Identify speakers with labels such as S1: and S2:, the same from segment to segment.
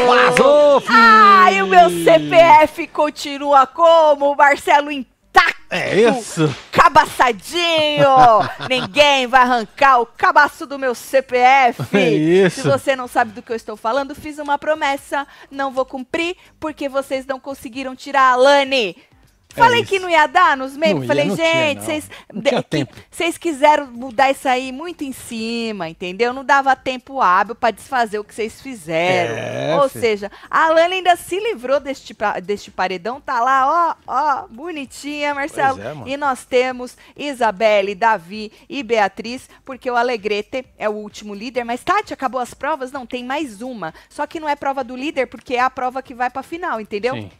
S1: Vazou, filho!
S2: Ai, o meu CPF continua como? Marcelo intacto.
S1: É isso.
S2: Cabaçadinho. Ninguém vai arrancar o cabaço do meu CPF.
S1: É isso.
S2: Se você não sabe do que eu estou falando, fiz uma promessa. Não vou cumprir porque vocês não conseguiram tirar a Alane. Falei que não ia dar nos memes. Falei, gente, vocês quiseram mudar isso aí muito em cima, entendeu? Não dava tempo hábil pra desfazer o que vocês fizeram. Ou seja, a Alane ainda se livrou deste paredão. Tá lá, ó, bonitinha, Marcelo. E nós temos Isabelle, Davi e Beatriz, porque o Alegrete é o último líder. Mas, Tati, acabou as provas? Não, tem mais uma. Só que não é prova do líder, porque é a prova que vai pra final, entendeu?
S1: Sim.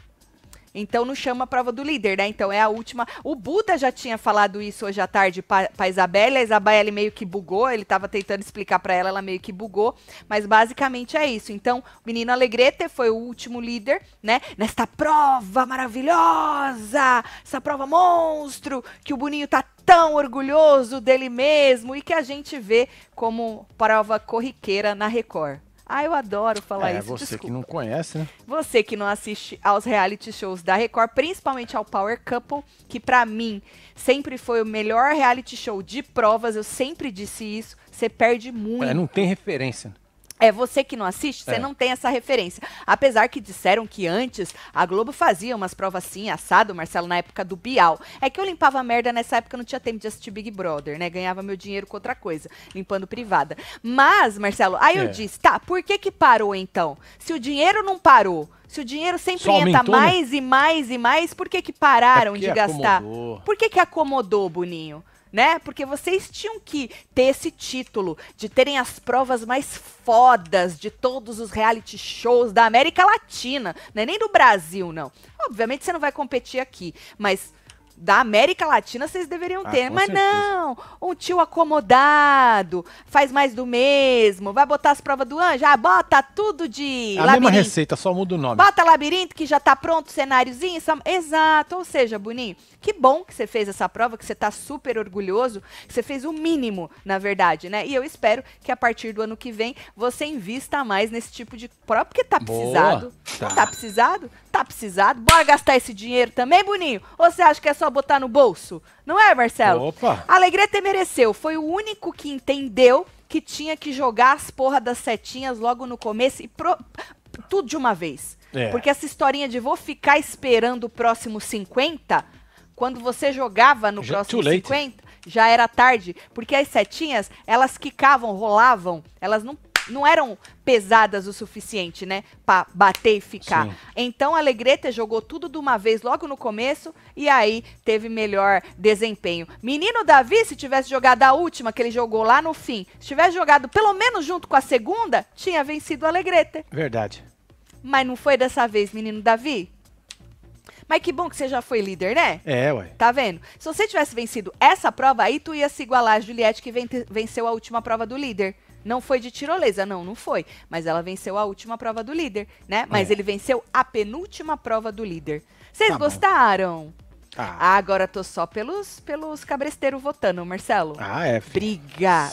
S2: Então não chama a prova do líder, né? Então é a última. O Buda já tinha falado isso hoje à tarde pra Isabelle. A Isabelle meio que bugou, ele tava tentando explicar pra ela, ela meio que bugou. Mas basicamente é isso. Então, o menino Alegrete foi o último líder, né? Nesta prova maravilhosa, essa prova monstro, que o Boninho tá tão orgulhoso dele mesmo e que a gente vê como prova corriqueira na Record. Ah, eu adoro falar isso,
S1: você
S2: desculpa.
S1: que não conhece, né?
S2: Você que não assiste aos reality shows da Record, principalmente ao Power Couple, que pra mim sempre foi o melhor reality show de provas, eu sempre disse isso, você perde muito.
S1: Não tem referência.
S2: É você que não assiste, você não tem essa referência. Apesar que disseram que antes a Globo fazia umas provas assim, assado, Marcelo, na época do Bial. É que eu limpava merda nessa época, eu não tinha tempo de assistir Big Brother, né? Ganhava meu dinheiro com outra coisa, limpando privada. Mas, Marcelo, aí eu disse, tá, por que parou então? Se o dinheiro não parou, se o dinheiro sempre entra mais, né? E mais e mais, por que pararam de gastar?
S1: Acomodou.
S2: Por que acomodou, Boninho? Né? Porque vocês tinham que ter esse título de terem as provas mais fodas de todos os reality shows da América Latina, não é nem do Brasil, não. Obviamente você não vai competir aqui, mas da América Latina vocês deveriam ter. Mas certeza. Não, um tio acomodado, faz mais do mesmo, vai botar as provas do anjo, bota tudo de
S1: labirinto. A mesma receita, só muda o nome.
S2: Bota labirinto que já tá pronto, cenáriozinho. Exato, ou seja, Boninho, que bom que você fez essa prova, que você tá super orgulhoso, que você fez o mínimo, na verdade, né? E eu espero que a partir do ano que vem você invista mais nesse tipo de prova, porque tá precisado. Tá. Tá precisado? Tá precisado. Bora gastar esse dinheiro também, Boninho? Ou você acha que é só botar no bolso? Não é, Marcelo?
S1: Opa!
S2: Alegrete mereceu. Foi o único que entendeu que tinha que jogar as porra das setinhas logo no começo e tudo de uma vez. Porque essa historinha de vou ficar esperando o próximo 50, quando você jogava no próximo 50, já era tarde. Porque as setinhas, elas quicavam, rolavam, elas não eram pesadas o suficiente, né, pra bater e ficar. Sim. Então, a Alegrete jogou tudo de uma vez logo no começo e aí teve melhor desempenho. Menino Davi, se tivesse jogado a última que ele jogou lá no fim, se tivesse jogado pelo menos junto com a segunda, tinha vencido a Alegrete.
S1: Verdade.
S2: Mas não foi dessa vez, menino Davi. Mas que bom que você já foi líder, né?
S1: Ué.
S2: Tá vendo? Se você tivesse vencido essa prova, aí tu ia se igualar a Juliette, que venceu a última prova do líder. Não foi de tirolesa, não foi. Mas ela venceu a última prova do líder, né? Mas ele venceu a penúltima prova do líder. Vocês gostaram? Agora tô só pelos cabresteiros votando, Marcelo. Briga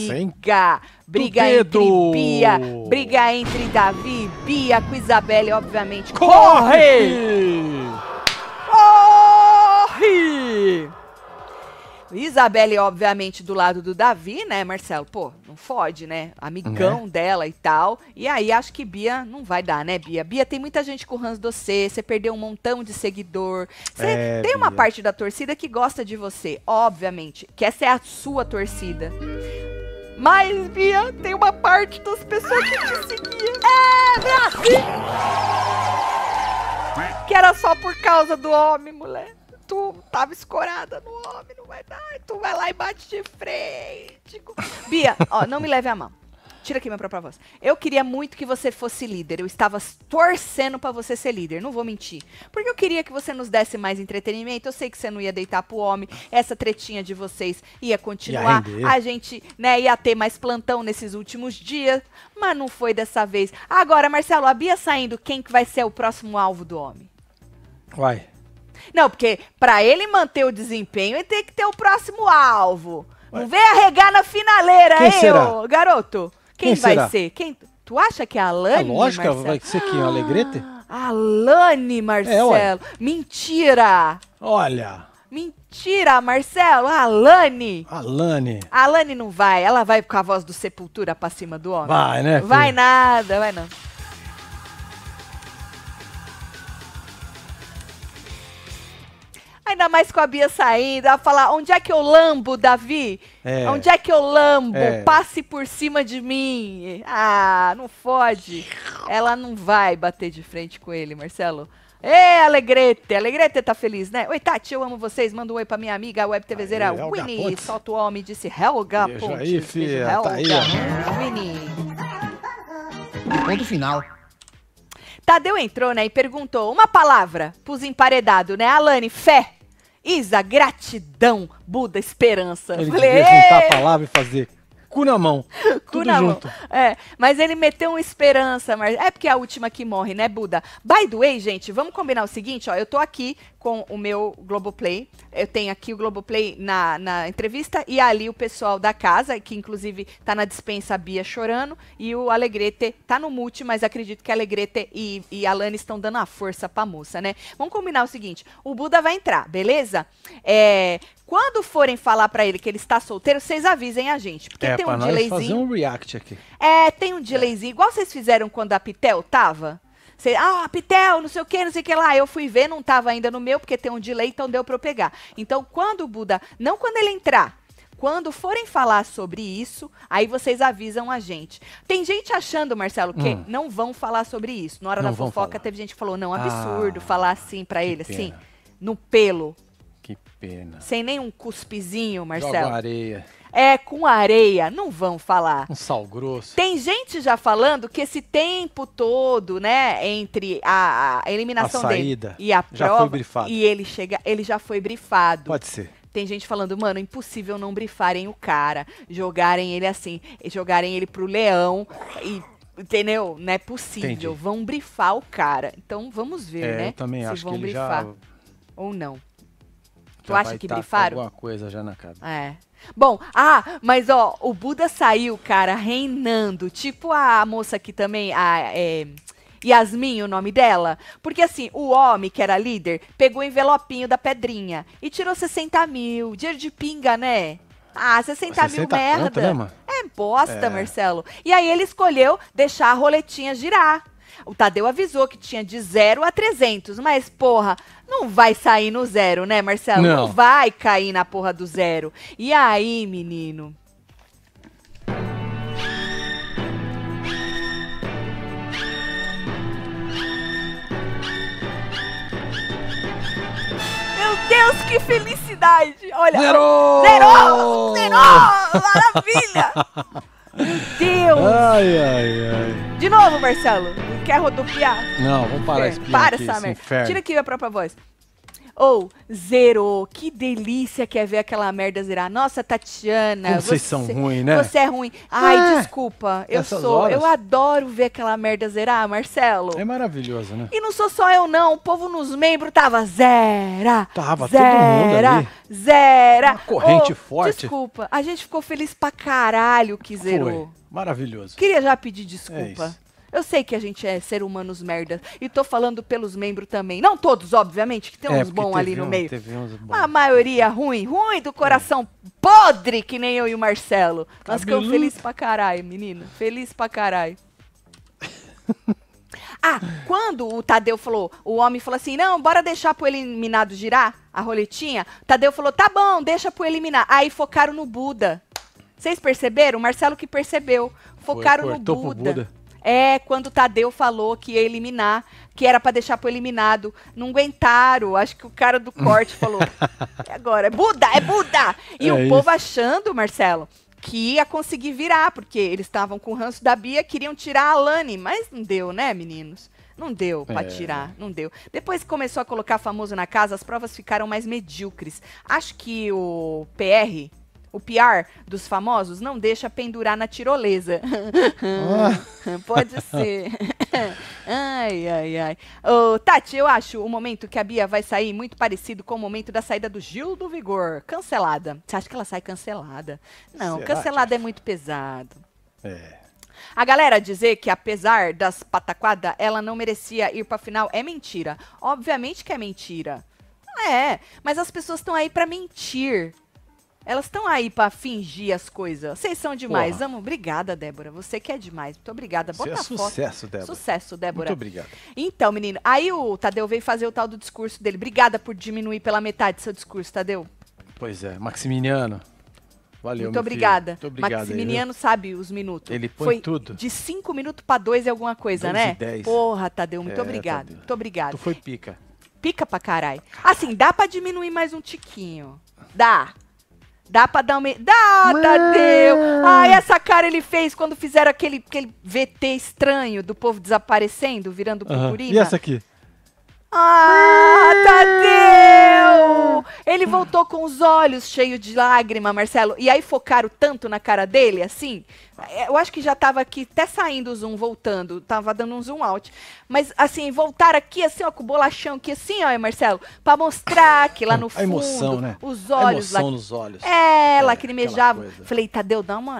S2: entre Bia, briga entre Davi e Bia, com Isabelle, obviamente. Corre! Isabelle, obviamente, do lado do Davi, né, Marcelo? Pô, não fode, né? Amigão dela e tal. E aí, acho que Bia não vai dar, né, Bia? Bia, tem muita gente com ranço de você perdeu um montão de seguidor. Você tem uma parte da torcida que gosta de você, obviamente, que essa é a sua torcida. Mas, Bia, tem uma parte das pessoas que te seguia. Brasil! Que era só por causa do homem, mulher. Tu tava escorada no homem, não vai dar. Tu vai lá e bate de frente. Bia, não me leve a mão. Tira aqui minha própria voz. Eu queria muito que você fosse líder. Eu estava torcendo pra você ser líder, não vou mentir. Porque eu queria que você nos desse mais entretenimento. Eu sei que você não ia deitar pro homem. Essa tretinha de vocês ia continuar. A gente, né, ia ter mais plantão nesses últimos dias. Mas não foi dessa vez. Agora, Marcelo, a Bia saindo, quem que vai ser o próximo alvo do homem? Não, porque pra ele manter o desempenho, ele tem que ter o próximo alvo. Não vem arregar na finaleira, ô garoto. Quem vai ser? Tu acha que é a Alane,
S1: lógico,
S2: Marcelo?
S1: vai ser quem? O Alegrete?
S2: A Alane, Marcelo. Mentira!
S1: Olha.
S2: Mentira, Marcelo. A Alane.
S1: Alane.
S2: A Alane não vai. Ela vai com a voz do Sepultura pra cima do homem.
S1: Vai, né?
S2: Vai
S1: filho?
S2: nada, vai não. Ainda mais com a Bia saindo, ela fala, onde é que eu lambo, Davi? Onde é que eu lambo? Passe por cima de mim. Ah, não fode. Ela não vai bater de frente com ele, Marcelo. Ê, Alegrete. Alegrete tá feliz, né? Oi, Tati, eu amo vocês. Manda um oi pra minha amiga, a web TVzeira Winnie. Solta o homem, disse Helga
S1: Beijo
S2: Pontes.
S1: aí, filha.
S2: Helga.
S1: Tá aí, ó.
S2: Winnie.
S3: E ponto final.
S2: Tadeu entrou, né, e perguntou uma palavra pros emparedados, né? Alane, fé. Isa, gratidão. Buda, esperança.
S1: Ele
S2: Falei,
S1: devia juntar a palavra e fazer cu na mão.
S2: cu
S1: Tudo
S2: na mão.
S1: junto.
S2: Mas ele meteu uma esperança, mas é porque é a última que morre, né, Buda? By the way, gente, vamos combinar o seguinte, ó, eu tô aqui com o meu Globoplay, eu tenho aqui o Globoplay na entrevista e ali o pessoal da casa, que inclusive tá na dispensa a Bia chorando, e o Alegrete tá no mute, mas acredito que a Alegrete e a Alane estão dando a força pra moça, né? Vamos combinar o seguinte, o Buda vai entrar, beleza? Quando forem falar pra ele que ele está solteiro, vocês avisem a gente, porque tem um delayzinho.
S1: Fazer um react aqui.
S2: Tem um delayzinho, igual vocês fizeram quando a Pitel tava. Pitel, não sei o que lá. Eu fui ver, não tava ainda no meu, porque tem um delay, então deu pra eu pegar. Então, quando o Buda, não quando ele entrar, quando forem falar sobre isso, aí vocês avisam a gente. Tem gente achando, Marcelo, que não vão falar sobre isso. Na hora da fofoca, teve gente que falou, não, absurdo falar assim pra ele, assim, no pelo.
S1: Que pena.
S2: Sem nenhum cuspizinho, Marcelo.
S1: Joga areia.
S2: Com areia, não vão falar.
S1: Um sal grosso.
S2: Tem gente já falando que esse tempo todo, né, entre a eliminação dele e a prova,
S1: já foi brifado.
S2: E ele já foi brifado.
S1: Pode ser.
S2: Tem gente falando, mano, impossível não brifarem o cara, jogarem ele assim, jogarem ele pro leão e... Entendeu? Não é possível.
S1: Entendi.
S2: Vão brifar o cara. Então, vamos ver, né?
S1: Eu também
S2: se
S1: acho
S2: vão
S1: que ele
S2: brifar
S1: já...
S2: ou não. Tu
S1: já
S2: acha
S1: vai
S2: que
S1: tá com
S2: brifaram?
S1: alguma coisa já na cara.
S2: Bom, mas ó, o Buda saiu, cara, reinando. Tipo a moça aqui também, Yasmin, o nome dela. Porque assim, o homem, que era líder, pegou o envelopinho da pedrinha e tirou 60 mil. Dinheiro de pinga, né? 60 mil merda.
S1: Conto, né, mano?
S2: Bosta, Marcelo. E aí ele escolheu deixar a roletinha girar. O Tadeu avisou que tinha de 0 a 300, mas, porra, não vai sair no 0, né, Marcelo? Não vai cair na porra do 0. E aí, menino? Meu Deus, que felicidade! Olha,
S1: zerou!
S2: Maravilha! Meu Deus!
S1: Ai.
S2: De novo, Marcelo. Quer rodopiar?
S1: Não, vamos parar esse
S2: Para essa merda. Tira aqui a própria voz. Zerou. Que delícia que é ver aquela merda zerar. Nossa, Tatiana.
S1: Como vocês são ruins, né?
S2: Você é ruim. Ai, desculpa. Eu adoro ver aquela merda zerar, Marcelo.
S1: É maravilhoso, né?
S2: E não sou só eu, não. O povo nos membros tava zera.
S1: Tava todo mundo ali.
S2: Zera.
S1: Uma corrente forte.
S2: Desculpa. A gente ficou feliz pra caralho que zerou.
S1: Foi. Maravilhoso.
S2: Queria já pedir desculpa. Eu sei que a gente é ser humanos merda. E tô falando pelos membros também. Não todos, obviamente, que tem uns bons ali no meio. A maioria ruim do coração podre, que nem eu e o Marcelo. Nós ficamos felizes pra caralho, menino. Feliz pra caralho. Quando o Tadeu falou, o homem falou assim, não, bora deixar pro eliminado girar a roletinha. Tadeu falou, tá bom, deixa pro eliminar. Aí focaram no Buda. Vocês perceberam? O Marcelo que percebeu. Focaram no Buda. Quando o Tadeu falou que ia eliminar, que era pra deixar pro eliminado. Não aguentaram. Acho que o cara do corte falou. E agora? É Buda! E o povo achando, Marcelo, que ia conseguir virar, porque eles estavam com o ranço da Bia, queriam tirar a Alane. Mas não deu, né, meninos? Não deu pra tirar, não deu. Depois que começou a colocar famoso na casa, as provas ficaram mais medíocres. Acho que o PR dos famosos não deixa pendurar na tirolesa. Pode ser. Ai. Tati, eu acho o momento que a Bia vai sair muito parecido com o momento da saída do Gil do Vigor. Cancelada. Você acha que ela sai cancelada? Não, cancelada é muito pesado. A galera dizer que apesar das pataquadas, ela não merecia ir pra final é mentira. Obviamente que é mentira. É, mas as pessoas estão aí pra mentir. Elas estão aí pra fingir as coisas. Vocês são demais.
S1: Porra.
S2: Amo. Obrigada, Débora. Você que é demais. Muito obrigada.
S1: Você é sucesso, Débora.
S2: Sucesso, Débora.
S1: Muito obrigado.
S2: Então, menino, aí o Tadeu veio fazer o tal do discurso dele. Obrigada por diminuir pela metade seu discurso, Tadeu.
S1: Pois é, Maximiliano. Valeu,
S2: Muito
S1: meu
S2: obrigada.
S1: filho. Muito obrigado.
S2: Maximiliano sabe os minutos.
S1: Ele põe
S2: Foi
S1: tudo.
S2: de 5 minutos pra 2 e alguma coisa,
S1: 2
S2: né?
S1: e 10.
S2: Porra, Tadeu, muito
S1: É,
S2: obrigado.
S1: Tadeu.
S2: Muito obrigado.
S1: Tu foi pica.
S2: Pica pra caralho. Assim, dá pra diminuir mais um tiquinho. Dá. Dá pra dar uma... Dá, Tadeu! Ai, essa cara ele fez quando fizeram aquele VT estranho do povo desaparecendo, virando purpurina.
S1: E essa aqui?
S2: Ah, Tadeu! Ele voltou com os olhos cheios de lágrima, Marcelo. E aí focaram tanto na cara dele, assim. Eu acho que já tava aqui, até saindo o zoom, voltando. Tava dando um zoom out. Mas, assim, voltaram aqui, assim, ó, com o bolachão aqui, assim, ó, Marcelo. Pra mostrar que lá no fundo,
S1: A emoção, né?
S2: os
S1: A
S2: olhos
S1: emoção
S2: lá.
S1: nos olhos.
S2: Lacrimejava.
S1: aquela coisa.
S2: Falei, Tadeu,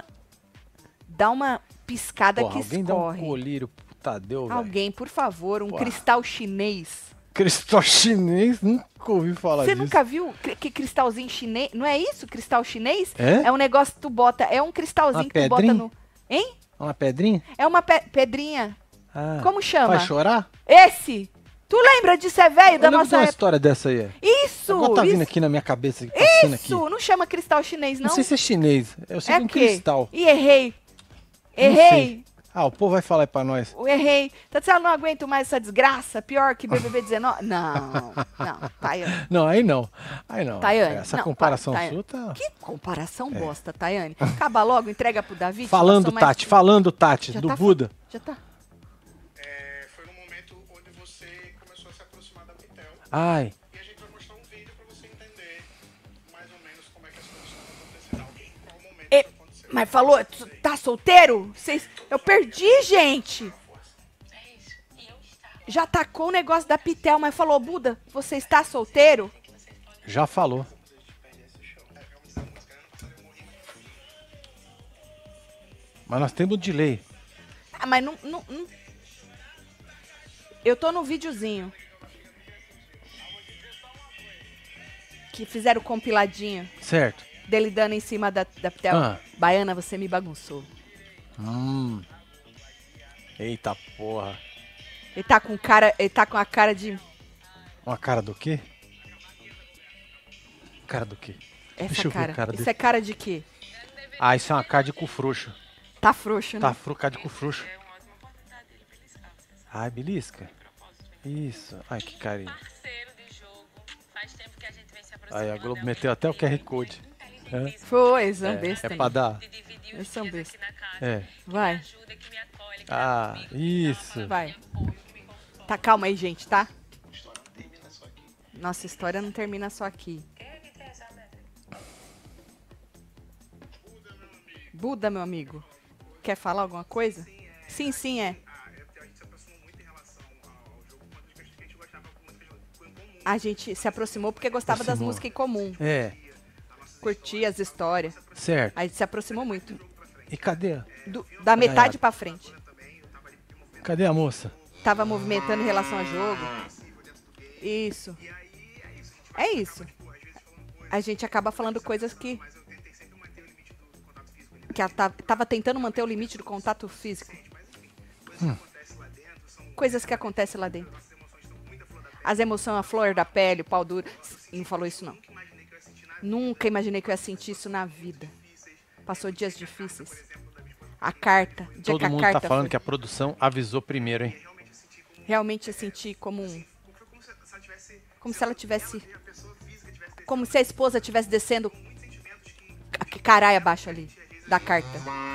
S2: dá uma piscada
S1: Porra,
S2: que
S1: alguém dá um
S2: escorre.
S1: colírio pro Tadeu, velho.
S2: Alguém, por favor, um
S1: Porra.
S2: cristal chinês.
S1: Cristal chinês? Nunca ouvi falar
S2: Você
S1: disso.
S2: nunca viu que cristalzinho chinês? Não é isso? Cristal chinês?
S1: É?
S2: É um negócio que tu bota. É um cristalzinho
S1: Uma
S2: que tu bota
S1: pedrinha?
S2: no. Hein?
S1: Uma pedrinha?
S2: É uma pedrinha.
S1: Ah.
S2: Como chama?
S1: Vai chorar?
S2: Esse! Tu lembra disso? É velho da
S1: Eu lembro de
S2: nossa
S1: uma
S2: época?
S1: história dessa aí.
S2: Isso!
S1: Agora tá vindo
S2: isso,
S1: aqui na minha cabeça, passando aqui.
S2: isso! Não chama cristal chinês, não?
S1: Não sei se é chinês. Eu sei
S2: é
S1: que é um
S2: quê?
S1: cristal.
S2: Ih, errei.
S1: Não
S2: Errei.
S1: sei. Ah, o povo vai falar aí pra nós.
S2: Eu errei. Tá dizendo, eu não aguento mais essa desgraça. Pior que BBB 19. Não, Tayane.
S1: Não, aí não. Aí não.
S2: Tayane.
S1: Essa
S2: não,
S1: comparação
S2: Tayane.
S1: sua tá...
S2: Que comparação bosta, Tayane. Acaba logo, entrega pro Davi.
S1: Falando,
S2: situação mais-
S1: Tati,
S2: Já
S1: do
S2: tá
S1: Buda.
S2: Já tá.
S4: Foi no momento onde você começou a se aproximar da Pitel.
S1: Ai,
S4: E a gente vai mostrar um vídeo pra você entender mais ou menos como é que as coisas estão acontecendo. Em qual momento isso aconteceu.
S2: Mas falou, tá solteiro? Eu perdi, gente. Já tacou o negócio da Pitel, mas falou, Buda, você está solteiro?
S1: já falou. Mas nós temos delay.
S2: Ah, mas não... Eu tô no videozinho. Que fizeram o compiladinho
S1: Certo.
S2: dele dando em cima da Pitel.
S1: Ah.
S2: Baiana, você me bagunçou.
S1: Eita porra.
S2: Ele tá com a cara de...
S1: Uma cara do quê? Cara do quê?
S2: Essa
S1: Deixa eu ver
S2: cara.
S1: a cara
S2: Isso
S1: dele.
S2: é cara de quê?
S1: Ah, isso é uma cara de cu frouxo.
S2: Tá frouxo, né?
S1: Tá cara de cu frouxo. Ai, belisca. Isso. Ai, que carinho.
S5: Parceiro de jogo. Faz tempo que a gente vem se aproximando.
S1: Aí a Globo meteu até o QR Code. É,
S2: Foi, Zambesta.
S1: é pra dar.
S5: De dividir
S2: Eu
S5: os
S2: sou
S5: dias
S2: besta.
S5: aqui na casa.
S1: É.
S5: Que
S2: Vai.
S5: me ajuda, que me acolhe, que
S1: Ah,
S5: tá comigo,
S1: isso.
S2: Vai.
S5: que me apoia, que me conforta.
S2: Tá, calma aí, gente, tá?
S4: A história não termina só aqui.
S2: Nossa história não termina só aqui. Buda, meu amigo. Quer falar alguma coisa? Sim, sim, é.
S4: A gente se aproximou muito em relação ao jogo quando a gente gostava de músicas em comum.
S2: A gente se aproximou porque gostava das
S1: Aproximou.
S2: músicas em comum.
S1: É,
S2: Curtia as histórias.
S1: certo.
S2: A gente se aproximou muito.
S1: E cadê?
S2: Da metade pra frente.
S1: Cadê a moça?
S2: Tava movimentando em relação ao jogo. Isso. É isso. A gente acaba falando coisas que ela tava tentando manter o limite do contato físico. Coisas que acontecem lá dentro. As emoções, a flor da pele, o pau duro. Não falou isso, não. Nunca imaginei que eu ia sentir isso na vida. Passou dias difíceis. A carta, o dia
S1: Todo
S2: que a
S1: mundo
S2: carta
S1: tá falando
S2: foi,
S1: que a produção avisou primeiro, hein?
S2: realmente eu senti como como se ela tivesse, como se a esposa tivesse descendo a caralho abaixo ali da carta.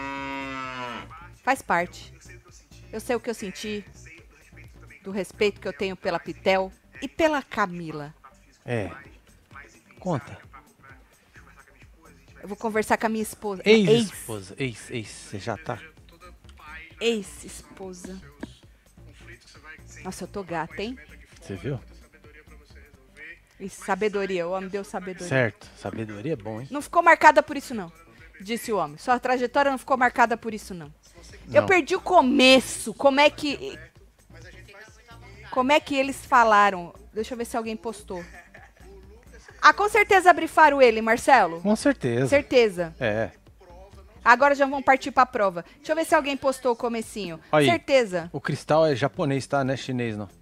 S2: Faz parte. Eu sei o que eu senti, do respeito que eu tenho pela Pitel e pela Camila.
S1: É. Conta.
S2: Eu vou conversar com a minha esposa.
S1: Ex-esposa. Ex. Você já tá?
S2: Ex-esposa. Nossa, eu tô gata, hein?
S1: Você viu?
S2: E sabedoria, o homem deu sabedoria.
S1: Certo. Sabedoria é bom, hein?
S2: Não ficou marcada por isso, não. Disse o homem. Sua trajetória não ficou marcada por isso, não. Eu
S1: Não.
S2: perdi o começo. Como é que eles falaram? Deixa eu ver se alguém postou. Ah, com certeza brifaram ele, Marcelo.
S1: Com certeza.
S2: Certeza.
S1: É.
S2: Agora já vão partir pra prova. Deixa eu ver se alguém postou o comecinho.
S1: Aí.
S2: Certeza.
S1: O cristal é japonês, tá? Não é chinês, não.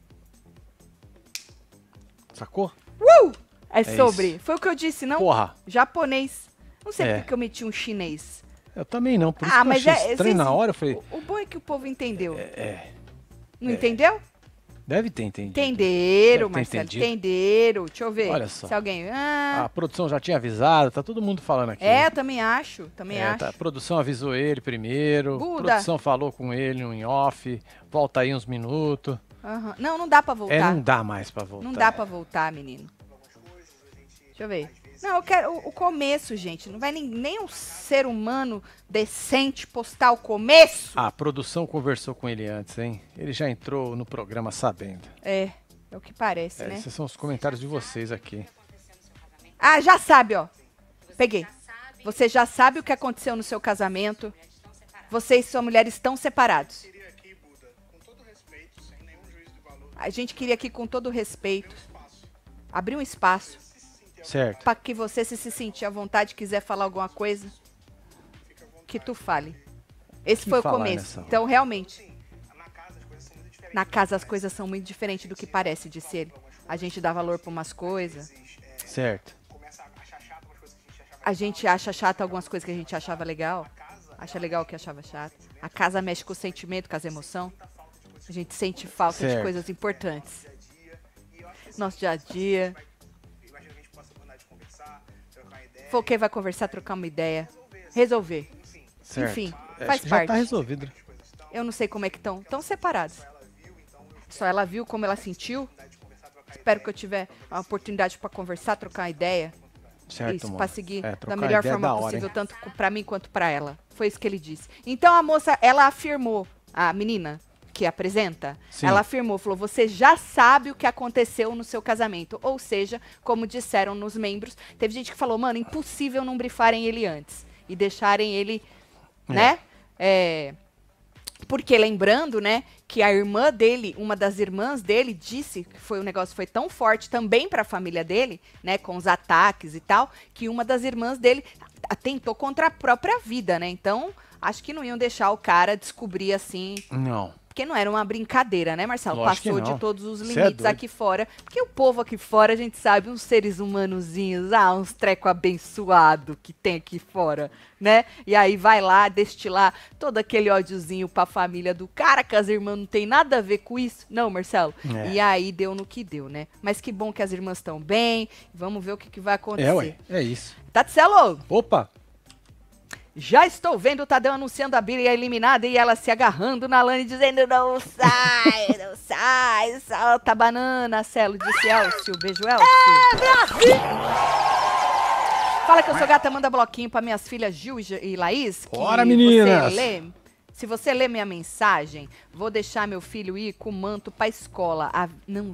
S1: Sacou?
S2: É
S1: É
S2: sobre.
S1: isso.
S2: Foi o que eu disse, não?
S1: Porra.
S2: Japonês. Não sei
S1: É.
S2: porque que eu meti um chinês.
S1: Eu também não. Por isso
S2: Ah,
S1: que eu
S2: mas
S1: achei
S2: é.
S1: estranho
S2: vocês-
S1: na hora. Eu falei,
S2: o bom é que o povo entendeu.
S1: é.
S2: Não entendeu?
S1: Deve ter entendido.
S2: Entenderam,
S1: Deve ter
S2: Marcelo.
S1: entendido.
S2: Entenderam. Deixa eu ver.
S1: Olha só.
S2: Se alguém.
S1: A produção já tinha avisado, tá todo mundo falando aqui.
S2: É, também acho. Também acho.
S1: A produção avisou ele primeiro.
S2: Buda.
S1: A produção falou com ele em off. Volta aí uns minutos.
S2: Aham. Não, não dá pra voltar.
S1: Não dá mais pra voltar.
S2: Não dá pra voltar, menino. Deixa eu ver. Não, eu quero o começo, gente. Não vai nem um ser humano decente postar o começo.
S1: A produção conversou com ele antes, hein? Ele já entrou no programa sabendo.
S2: É o que parece, né?
S1: Esses são os comentários de vocês aqui.
S2: Ah, já sabe, ó. Peguei. Você já sabe o que aconteceu no seu casamento. Você e sua mulher estão separados.
S4: Queria aqui, Buda, com todo respeito, sem nenhum juízo de valor,
S2: A gente queria aqui, com todo respeito, abrir um espaço
S1: Certo.
S2: para que você, se sentir à vontade, quiser falar alguma coisa, que tu fale. Esse
S1: Que
S2: foi o
S1: falar
S2: começo.
S1: nessa hora?
S2: Então, realmente,
S4: na casa as coisas são muito diferentes.
S2: na casa as coisas são muito diferentes do que parece, disse ele. A gente dá valor para umas coisas,
S1: Certo.
S4: Começa a achar chato umas coisas que a gente achava.
S2: a gente acha chato algumas coisas que a gente achava legal, acha legal o que achava chato. A casa mexe com o sentimento, com as emoções. A gente sente falta de
S1: Certo.
S2: coisas importantes. Nosso dia a dia.
S4: Imagina que a gente possa combinar de conversar, trocar uma ideia.
S2: Foi quem vai conversar, trocar uma ideia, resolver.
S1: Certo.
S2: Enfim,
S1: Acho
S2: faz
S1: que já tá
S2: parte.
S1: resolvido.
S2: Eu não sei como é que estão. Estão separados. Só ela viu como ela sentiu. Espero que eu tiver a oportunidade para conversar, trocar uma ideia.
S1: Certo,
S2: Isso,
S1: mano.
S2: para seguir da
S1: trocar
S2: melhor
S1: ideia é
S2: forma
S1: da hora,
S2: possível,
S1: hein?
S2: tanto para mim quanto para ela. Foi isso que ele disse. Então a moça, ela afirmou, a menina que apresenta,
S1: Sim.
S2: ela afirmou, falou: você já sabe o que aconteceu no seu casamento. Ou seja, como disseram nos membros, teve gente que falou: mano, impossível não brifarem ele antes e deixarem ele, né? Porque lembrando, né, que a irmã dele, uma das irmãs dele, disse que o negócio foi tão forte também para a família dele, né, com os ataques e tal, que uma das irmãs dele atentou contra a própria vida, né? Então, acho que não iam deixar o cara descobrir assim,
S1: Não.
S2: porque não era uma brincadeira, né, Marcelo?
S1: Lógico que
S2: Passou
S1: não.
S2: de todos os
S1: Cê é
S2: limites
S1: doido.
S2: aqui fora. Porque o povo aqui fora, a gente sabe, uns seres humanozinhos, uns treco abençoado que tem aqui fora, né? E aí vai lá destilar todo aquele ódiozinho pra família do cara, que as irmãs não tem nada a ver com isso. Não, Marcelo?
S1: É.
S2: E aí deu no que deu, né? Mas que bom que as irmãs estão bem. Vamos ver o que vai acontecer.
S1: É, ué. É isso.
S2: Tatselo,
S1: Opa!
S2: já estou vendo o Tadeu anunciando a Bia eliminada e ela se agarrando na Lani, dizendo: não sai, não sai, solta a banana, Celo, disse Elcio. Beijo, Elcio. Fala que eu sou gata, manda bloquinho para minhas filhas Gil e Laís. que
S1: Bora, meninas!
S2: Se você ler minha mensagem, vou deixar meu filho ir com o manto pra escola. Não.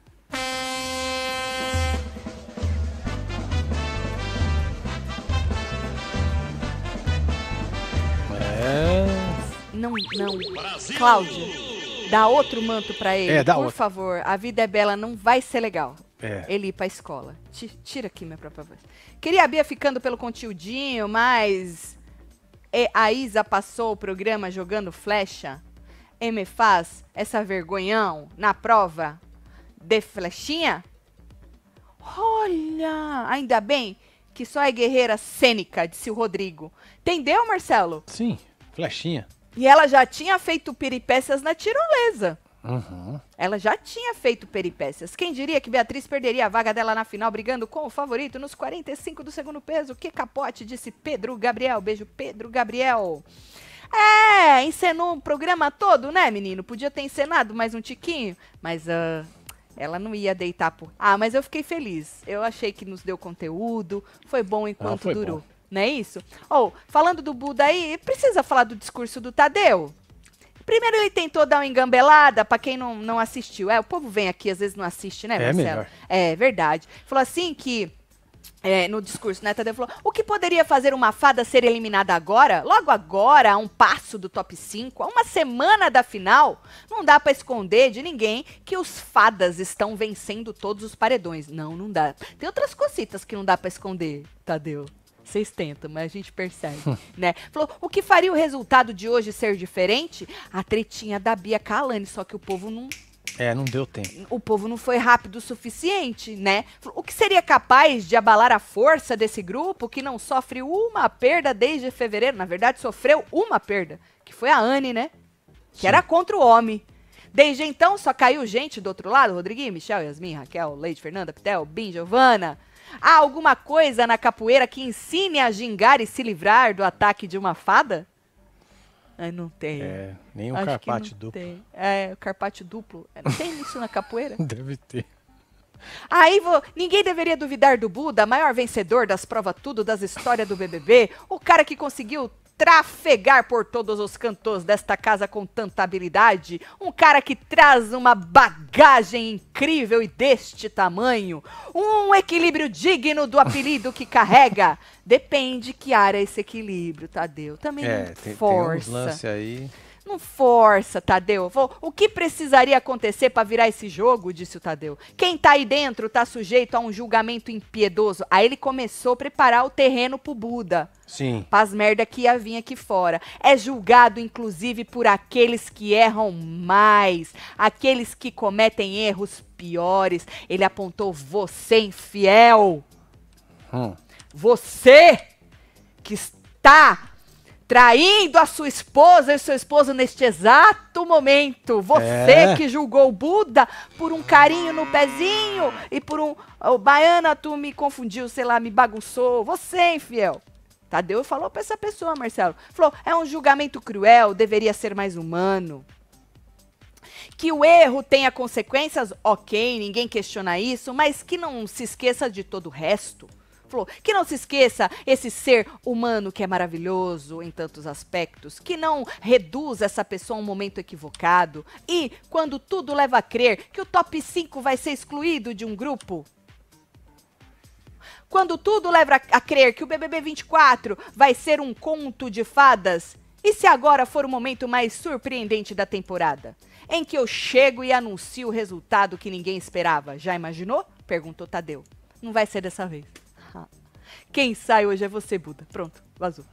S2: Não. Cláudia, dá outro manto pra ele,
S1: dá
S2: por
S1: outro.
S2: favor. A vida é bela, não vai ser legal.
S1: É.
S2: Ele ir pra escola. Tira aqui minha própria voz. Queria a Bia ficando pelo conteúdinho, mas a Isa passou o programa jogando flecha. E me faz essa vergonhão na prova de flechinha? Olha, ainda bem que só é guerreira cênica, disse o Rodrigo. Entendeu, Marcelo?
S1: Sim, flechinha.
S2: E ela já tinha feito peripécias na tirolesa.
S1: Uhum.
S2: Ela já tinha feito peripécias. Quem diria que Beatriz perderia a vaga dela na final, brigando com o favorito nos 45 do segundo peso? Que capote, disse Pedro Gabriel. Beijo, Pedro Gabriel. Encenou um programa todo, né, menino? Podia ter encenado mais um tiquinho, mas ela não ia deitar por... mas eu fiquei feliz. Eu achei que nos deu conteúdo, foi bom enquanto
S1: foi
S2: durou.
S1: bom.
S2: Não é isso? Falando do Buda aí, precisa falar do discurso do Tadeu? Primeiro ele tentou dar uma engambelada, pra quem não assistiu. O povo vem aqui, às vezes não assiste, né,
S1: É
S2: Marcelo?
S1: melhor.
S2: É verdade. Falou assim que no discurso, né, Tadeu falou, o que poderia fazer uma fada ser eliminada agora? Logo agora, a um passo do top 5, a uma semana da final, não dá pra esconder de ninguém que os fadas estão vencendo todos os paredões. Não dá. Tem outras cositas que não dá pra esconder, Tadeu. Vocês tentam, mas a gente percebe, né? Falou, o que faria o resultado de hoje ser diferente? A tretinha da Bia com a Alane, só que o povo não...
S1: não deu tempo.
S2: O povo não foi rápido o suficiente, né? O que seria capaz de abalar a força desse grupo que não sofre uma perda desde fevereiro? Na verdade, sofreu uma perda, que foi a Anne, né? Que era contra o homem. Desde então, só caiu gente do outro lado. Rodriguinho, Michel, Yasmin, Raquel, Leite, Fernanda, Pitel, Bin, Giovana. Há alguma coisa na capoeira que ensine a gingar e se livrar do ataque de uma fada? Não tem.
S1: Nem um carpate duplo.
S2: Tem. O carpate duplo. Tem isso na capoeira?
S1: Deve ter.
S2: Aí, ninguém deveria duvidar do Buda, maior vencedor das provas tudo, das histórias do BBB. O cara que conseguiu trafegar por todos os cantos desta casa com tanta habilidade. Um cara que traz uma bagagem incrível e deste tamanho. Um equilíbrio digno do apelido que carrega. Depende que área é esse equilíbrio, Tadeu. Também não força.
S1: Tem uns lance aí.
S2: Não força, Tadeu. O que precisaria acontecer para virar esse jogo, disse o Tadeu. Quem tá aí dentro tá sujeito a um julgamento impiedoso. Aí ele começou a preparar o terreno pro Buda.
S1: Sim.
S2: Pras merda que ia vir aqui fora. É julgado, inclusive, por aqueles que erram mais. Aqueles que cometem erros piores. Ele apontou você, infiel. Você que está traindo a sua esposa e seu esposo neste exato momento. Você que julgou o Buda por um carinho no pezinho e por Baiana, tu me confundiu, sei lá, me bagunçou. Você, infiel. Tadeu falou pra essa pessoa, Marcelo. Falou, é um julgamento cruel, deveria ser mais humano. Que o erro tenha consequências, ok, ninguém questiona isso, mas que não se esqueça de todo o resto. Que não se esqueça esse ser humano que é maravilhoso em tantos aspectos, que não reduza essa pessoa a um momento equivocado. E quando tudo leva a crer que o top 5 vai ser excluído de um grupo, quando tudo leva a crer que o BBB 24 vai ser um conto de fadas, e se agora for o momento mais surpreendente da temporada, em que eu chego e anuncio o resultado que ninguém esperava? Já imaginou? Perguntou Tadeu. Não vai ser dessa vez. Quem sai hoje é você, Buda. Pronto, vazou.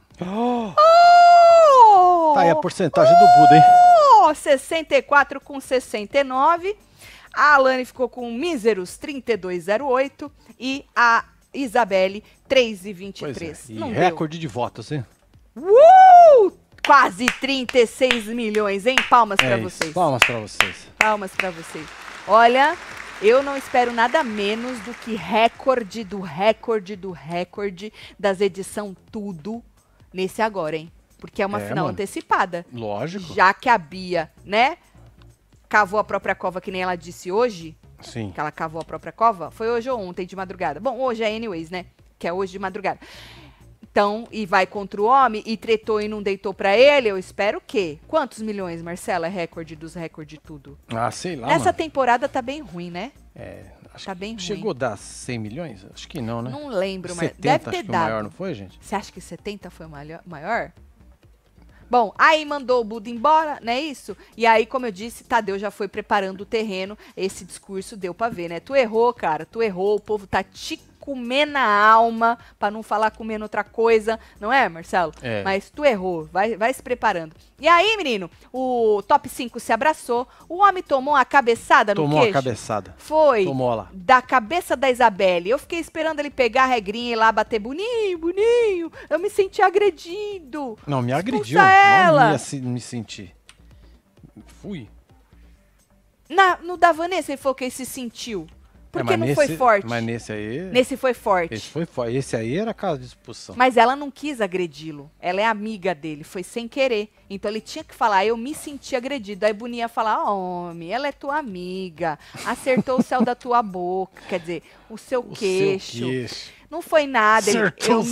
S1: Tá aí a porcentagem do Buda, hein?
S2: 64 com 69. A Alane ficou com míseros 32,08 e a Isabelle 3,23.
S1: E recorde de votos, hein?
S2: Quase 36 milhões, hein? Palmas pra vocês.
S1: Palmas pra vocês.
S2: Palmas pra vocês. Olha, eu não espero nada menos do que recorde do recorde do recorde das edição tudo nesse agora, hein? Porque é uma final antecipada.
S1: Lógico.
S2: Já que a Bia, né, cavou a própria cova, que nem ela disse hoje.
S1: Sim.
S2: Que ela cavou a própria cova. Foi hoje ou ontem de madrugada? Bom, hoje é anyways, né? Que é hoje de madrugada. Então, e vai contra o homem e tretou e não deitou pra ele, eu espero o quê? Quantos milhões, Marcela, é recorde dos recordes tudo?
S1: Sei lá,
S2: Essa temporada tá bem ruim, né?
S1: Acho
S2: tá bem ruim.
S1: Chegou a dar 100 milhões? Acho que não, né?
S2: Não lembro, mas
S1: 70,
S2: deve ter
S1: acho que
S2: dado.
S1: o maior, não foi, gente?
S2: Você acha que 70 foi maior? Bom, aí mandou o Buda embora, não é isso? E aí, como eu disse, Tadeu já foi preparando o terreno. Esse discurso deu pra ver, né? Tu errou, cara, tu errou. O povo tá te comendo a alma, pra não falar comendo outra coisa. Não é, Marcelo? Mas tu errou, vai se preparando. E aí, menino, o top 5 se abraçou. O homem tomou uma cabeçada no queijo.
S1: Tomou a cabeçada.
S2: Foi.
S1: Tomou lá.
S2: Da cabeça da Isabelle. Eu fiquei esperando ele pegar a regrinha e ir lá bater boninho. Eu me senti agredido.
S1: Não, me agrediu.
S2: Ela.
S1: Não me senti. Fui.
S2: No da Vanessa ele falou que ele se sentiu. Porque não foi forte.
S1: Mas nesse aí...
S2: Nesse foi forte.
S1: Esse foi forte. Esse aí era caso de expulsão.
S2: Mas ela não quis agredi-lo. Ela é amiga dele. Foi sem querer. Então ele tinha que falar, eu me senti agredido. Aí Boninha ia falar, homem, ela é tua amiga. Acertou o céu da tua boca. Quer dizer, o seu queixo. Não foi nada.
S1: Acertou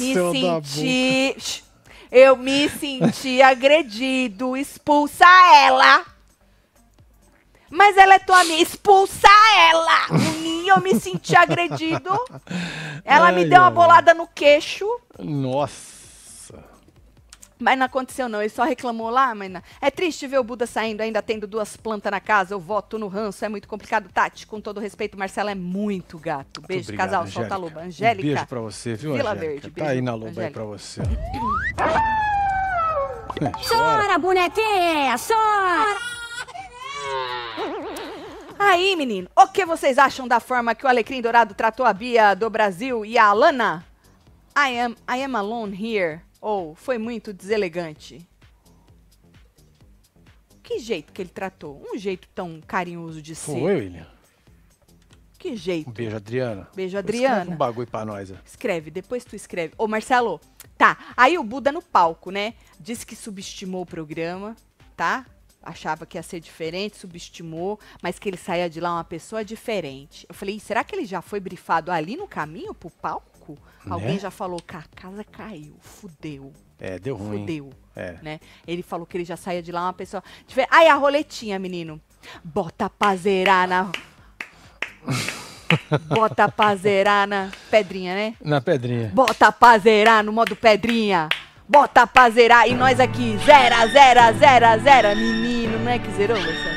S2: Eu me senti agredido. Expulsa ela. Mas ela é tua amiga. Expulsa ela. eu me senti agredido. Ela me deu uma bolada no queixo.
S1: Nossa.
S2: Mas não aconteceu não, ele só reclamou lá, mas não. É triste ver o Buda saindo, ainda tendo 2 plantas na casa, eu voto no ranço, é muito complicado. Tati, com todo respeito, Marcela é muito gato. Beijo,
S1: Obrigado,
S2: casal,
S1: Angélica.
S2: solta a luva. Angélica.
S1: Um beijo pra você, viu,
S2: Vila
S1: Angélica?
S2: Verde,
S1: Tá
S2: beijo,
S1: aí na luva aí
S2: Angélica.
S1: pra você.
S6: Chora, bonequinha, chora!
S2: Aí, menino, o que vocês acham da forma que o Alecrim Dourado tratou a Bia do Brasil e a Alana? I am alone here. Ou foi muito deselegante? Que jeito que ele tratou? Um jeito tão carinhoso de ser.
S1: Foi, William?
S2: Que jeito?
S1: Um beijo, Adriana.
S2: Beijo,
S1: Escreve
S2: Adriana.
S1: um bagulho pra nós. Ó.
S2: Escreve, depois tu escreve. Ô, Marcelo, tá. Aí o Buda no palco, né? Disse que subestimou o programa, tá? Achava que ia ser diferente, subestimou, mas que ele saía de lá uma pessoa diferente. Eu falei, será que ele já foi brifado ali no caminho pro palco?
S1: Né?
S2: Alguém já falou que a casa caiu, fudeu.
S1: É, deu ruim.
S2: Fudeu,
S1: É.
S2: né? Ele falou que ele já saía de lá uma pessoa diferente. Aí a roletinha, menino. Bota pra zerar na... Bota pra zerar na... Pedrinha, né?
S1: Na pedrinha.
S2: Bota pra zerar no modo pedrinha. Bota pra zerar. E nós aqui, zera, zera, zera, zera. Menino, não é que zerou, você?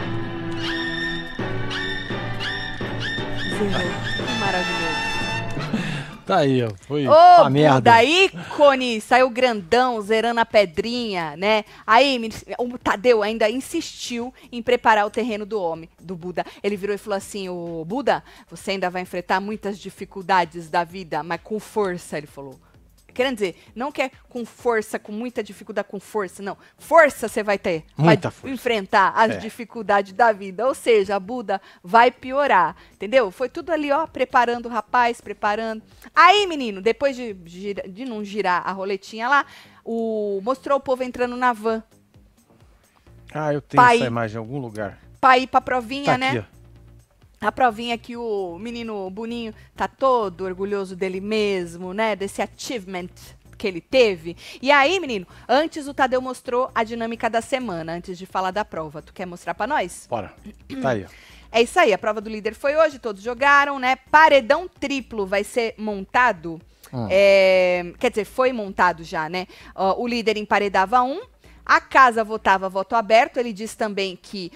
S2: Zerou. Que maravilhoso.
S1: Tá aí, ó. Foi
S2: Ô,
S1: a merda.
S2: Buda, ícone, saiu grandão, zerando a pedrinha, né? Aí o Tadeu ainda insistiu em preparar o terreno do homem, do Buda. Ele virou e falou assim, ô Buda, você ainda vai enfrentar muitas dificuldades da vida, mas com força, ele falou. Querendo dizer, não que é com força, com muita dificuldade, com força, não. Força você vai ter
S1: Muita
S2: pra
S1: força.
S2: enfrentar as
S1: É.
S2: dificuldades da vida. Ou seja, a Buda vai piorar, entendeu? Foi tudo ali, ó, preparando o rapaz, preparando. Aí, menino, depois de não girar a roletinha lá, mostrou o povo entrando na van
S1: Ah, eu tenho
S2: Pai.
S1: essa imagem em algum lugar.
S2: pra ir pra provinha,
S1: Tá
S2: né?
S1: aqui, ó.
S2: A provinha que o menino Boninho tá todo orgulhoso dele mesmo, né? Desse achievement que ele teve. E aí, menino, antes o Tadeu mostrou a dinâmica da semana, antes de falar da prova. Tu quer mostrar pra nós?
S1: Bora. Tá aí, ó.
S2: É isso aí, a prova do líder foi hoje, todos jogaram, né? Paredão triplo vai ser montado. Quer dizer, foi montado já, né? O líder emparedava um. A casa votava voto aberto. Ele diz também que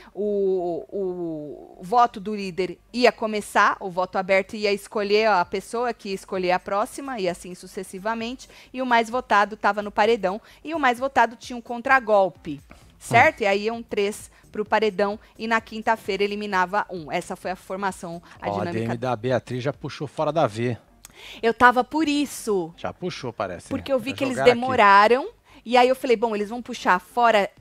S2: o voto do líder ia começar, o voto aberto ia escolher a pessoa que ia escolher a próxima, e assim sucessivamente. E o mais votado estava no paredão. E o mais votado tinha um contragolpe, certo? E aí iam 3 para o paredão. E na quinta-feira eliminava 1. Essa foi a formação, a
S1: Ó, a
S2: dinâmica.
S1: DM da Beatriz já puxou fora da V.
S2: Eu tava por isso.
S1: Já puxou, parece.
S2: Porque
S1: né?
S2: eu vi
S1: Pra
S2: que eles
S1: jogar aqui.
S2: demoraram. E aí eu falei, bom, eles vão puxar fora...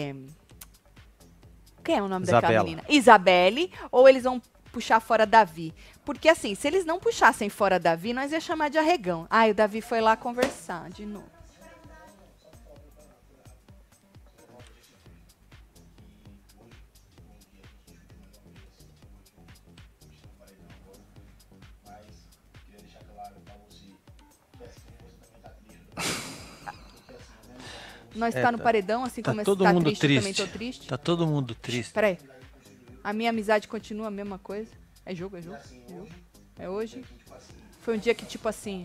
S2: Quem é o nome daquela
S1: Isabela.
S2: menina? Isabelle. Ou eles vão puxar fora Davi. Porque assim, se eles não puxassem fora Davi, nós ia chamar de arregão. Ai, o Davi foi lá conversar de novo. Nós tá no paredão, assim
S1: Tá
S2: como
S1: todo
S2: tá
S1: mundo
S2: triste, eu também
S1: triste.
S2: tô triste.
S1: Tá todo mundo triste.
S2: Peraí. A minha amizade continua a mesma coisa? É jogo, é jogo? É jogo? É hoje? Foi um dia que, tipo assim...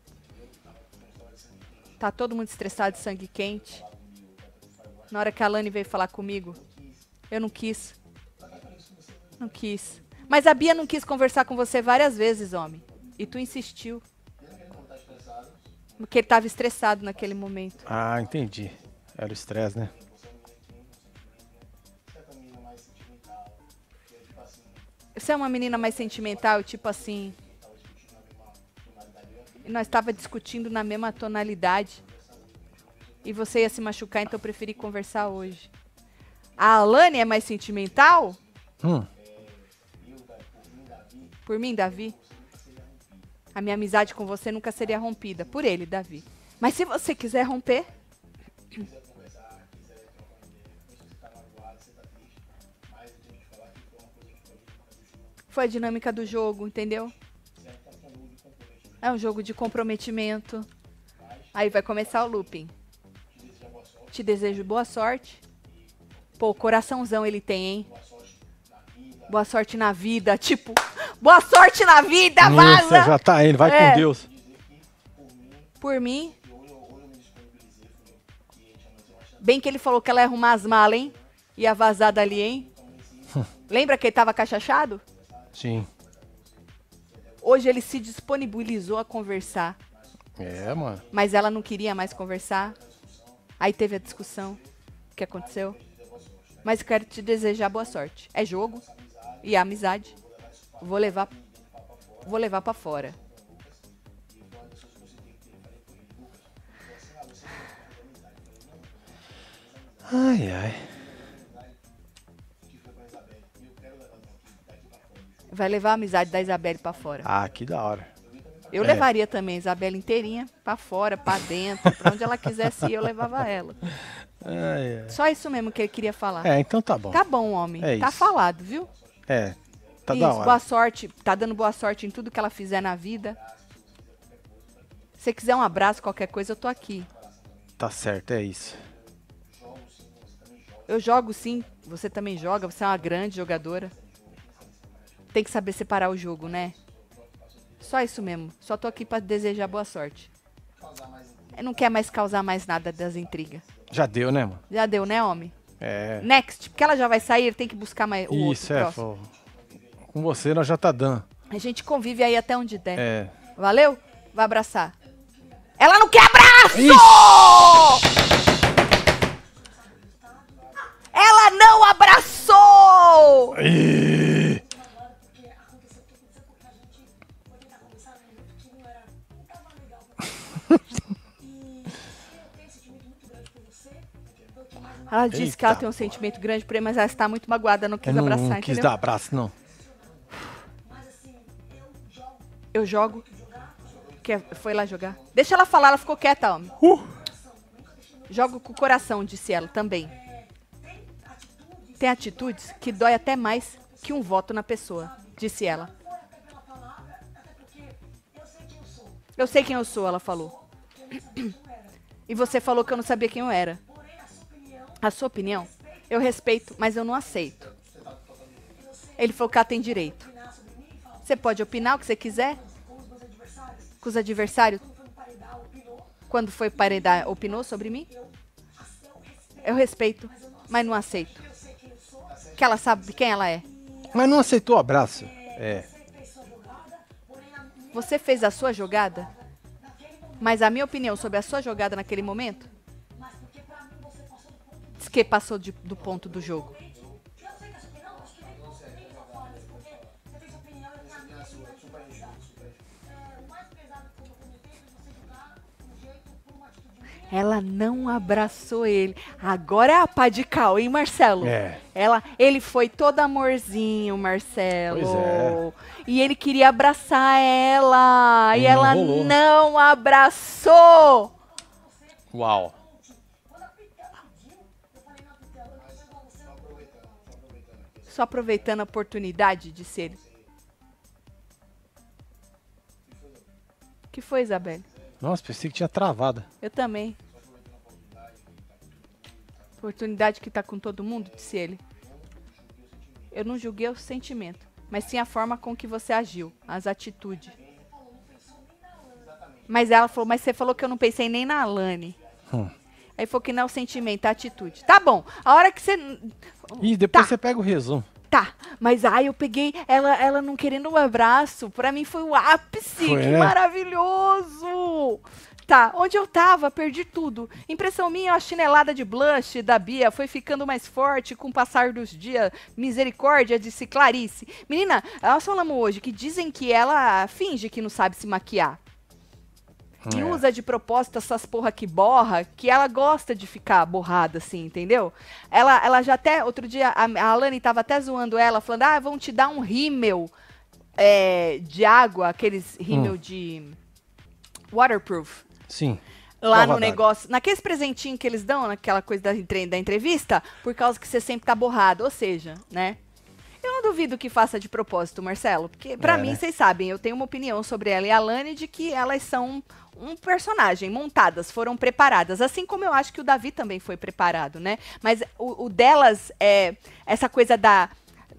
S2: Tá todo mundo estressado, sangue quente. Na hora que a Lani veio falar comigo, eu não quis. Não quis. Mas a Bia não quis conversar com você várias vezes, homem. E tu insistiu. Porque ele tava estressado naquele momento.
S1: Ah, entendi. Era o estresse, né?
S2: Você é uma menina mais sentimental, tipo assim... E nós tava discutindo na mesma tonalidade. E você ia se machucar, então eu preferi conversar hoje. A Alane é mais sentimental? Por mim, Davi? A minha amizade com você nunca seria rompida. Por ele, Davi. Mas se você quiser romper... Foi a dinâmica do jogo, entendeu? É um jogo de comprometimento. Aí vai começar o looping. Te desejo boa sorte. Pô, coraçãozão ele tem, hein? Boa sorte na vida. Tipo, Boa sorte na vida,
S1: Nossa,
S2: vaza!
S1: já tá indo, vai
S2: É.
S1: com Deus.
S2: Por mim. Bem que ele falou que ela ia arrumar as malas, hein? Ia vazar dali, hein? Lembra que ele tava cachachado?
S1: Sim.
S2: Hoje ele se disponibilizou a conversar.
S1: É, mano.
S2: Mas ela não queria mais conversar. Aí teve a discussão. O que aconteceu? Mas eu quero te desejar boa sorte. É jogo e amizade. Vou levar pra fora.
S1: Ai, ai.
S2: Vai levar a amizade da Isabelle pra fora.
S1: Ah, que da hora.
S2: Eu levaria também a Isabelle inteirinha pra fora, pra dentro, pra onde ela quisesse ir, eu levava ela.
S1: Ai, ai.
S2: Só isso mesmo que ele queria falar.
S1: É, então tá bom.
S2: Tá bom, homem.
S1: É
S2: Tá
S1: isso.
S2: falado, viu?
S1: É, tá
S2: Isso,
S1: da hora.
S2: boa sorte. Tá dando boa sorte em tudo que ela fizer na vida. Se você quiser um abraço, qualquer coisa, eu tô aqui.
S1: Tá certo, é isso.
S2: Eu jogo sim, você também joga, você é uma grande jogadora. Tem que saber separar o jogo, né? Só isso mesmo. Só tô aqui pra desejar boa sorte. Eu não quer mais causar mais nada das intrigas.
S1: Já deu, né, mano?
S2: Já deu, né, homem?
S1: É.
S2: Next, porque ela já vai sair, tem que buscar mais o
S1: Isso,
S2: outro
S1: é,
S2: próximo.
S1: com você nós já tá dando.
S2: A gente convive aí até onde der.
S1: É.
S2: Valeu? Vai abraçar. Ela não quer abraço! Ela não abraçou!
S1: Ih,
S2: Ela disse que ela
S1: Eita,
S2: tem um sentimento grande por ele, mas ela está muito magoada, não quis
S1: eu não
S2: abraçar,
S1: quis
S2: entendeu?
S1: dar abraço, não.
S2: Eu jogo. Foi lá jogar. Deixa ela falar, ela ficou quieta, homem. Jogo com o coração, disse ela também. Tem atitudes que dói até mais que um voto na pessoa, disse ela. Eu sei quem eu sou, ela falou. E você falou que eu não sabia quem eu era. A sua opinião, eu respeito, mas eu não aceito. Ele falou que ela tem direito. Você pode opinar o que você quiser? Com os adversários? Quando foi paredar, opinou sobre mim? Eu respeito, mas não aceito. Que ela sabe quem ela é.
S1: Mas não aceitou o abraço. É.
S2: Você fez a sua jogada? Mas a minha opinião sobre a sua jogada naquele momento? Diz que passou do ponto do jogo. Ela não abraçou ele. Agora é a pá de cal, hein, Marcelo?
S1: É.
S2: Ele foi todo amorzinho, Marcelo.
S1: Pois é.
S2: E ele queria abraçar ela. E
S1: Não
S2: ela
S1: rolou.
S2: não abraçou.
S1: Uau.
S2: Só aproveitando a oportunidade, disse ele. O que foi, Isabelle?
S1: Nossa, pensei que tinha travado.
S2: Eu também. Oportunidade que tá com todo mundo, disse ele. Eu não julguei o sentimento, mas sim a forma com que você agiu, as atitudes. Mas ela falou, mas você falou que eu não pensei nem na Alane. Aí falou que não é o sentimento, é a atitude. Tá bom, a hora que você...
S1: E depois
S2: Tá.
S1: você pega o resumo.
S2: Tá, mas aí eu peguei ela não querendo um abraço. Pra mim foi o ápice,
S1: Foi,
S2: que
S1: né?
S2: maravilhoso. Tá, onde eu tava, perdi tudo. Impressão minha, a chinelada de blush da Bia foi ficando mais forte com o passar dos dias. Misericórdia, disse Clarice. Menina, nós falamos hoje que dizem que ela finge que não sabe se maquiar. E
S1: É.
S2: usa de propósito essas porra que borra, que ela gosta de ficar borrada, assim, entendeu? Ela já até, outro dia, a Alane tava até zoando ela, falando, vão te dar um rímel de água, aqueles rímel de waterproof,
S1: Sim.
S2: lá
S1: Prova
S2: no
S1: d'água.
S2: negócio, naqueles presentinhos que eles dão, naquela coisa da entrevista, por causa que você sempre tá borrado, ou seja, né? Eu não duvido que faça de propósito, Marcelo, porque pra mim,
S1: né?
S2: vocês sabem, eu tenho uma opinião sobre ela e a Alane de que elas são um personagem, montadas, foram preparadas, assim como eu acho que o Davi também foi preparado, né? Mas o delas é essa coisa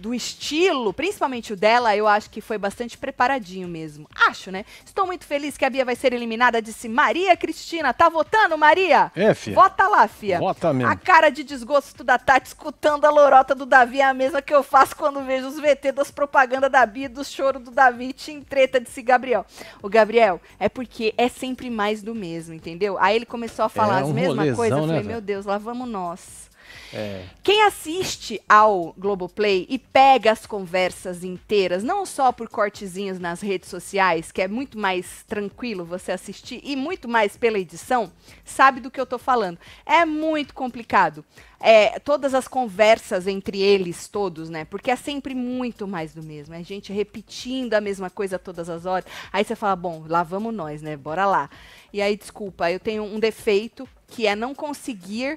S2: do estilo, principalmente o dela, eu acho que foi bastante preparadinho mesmo. Acho, né? Estou muito feliz que a Bia vai ser eliminada, disse Maria Cristina. Tá votando, Maria?
S1: É, fia.
S2: Vota lá, fia.
S1: Vota mesmo.
S2: A cara de desgosto da Tati escutando a lorota do Davi é a mesma que eu faço quando vejo os VT das propagandas da Bia e do choro do Davi. Em treta, disse Gabriel. O Gabriel, é porque é sempre mais do mesmo, entendeu? Aí ele começou a falar as mesmas coisas. Eu falei, meu Deus, lá vamos nós. Quem assiste ao Globoplay e pega as conversas inteiras, não só por cortezinhos nas redes sociais, que é muito mais tranquilo você assistir, e muito mais pela edição, sabe do que eu tô falando. É muito complicado. Todas as conversas entre eles todos, né? Porque é sempre muito mais do mesmo. É gente repetindo a mesma coisa todas as horas. Aí você fala, bom, lá vamos nós, né? Bora lá. E aí, desculpa, eu tenho um defeito, que é não conseguir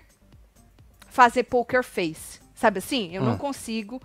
S2: fazer poker face, sabe assim? Eu não consigo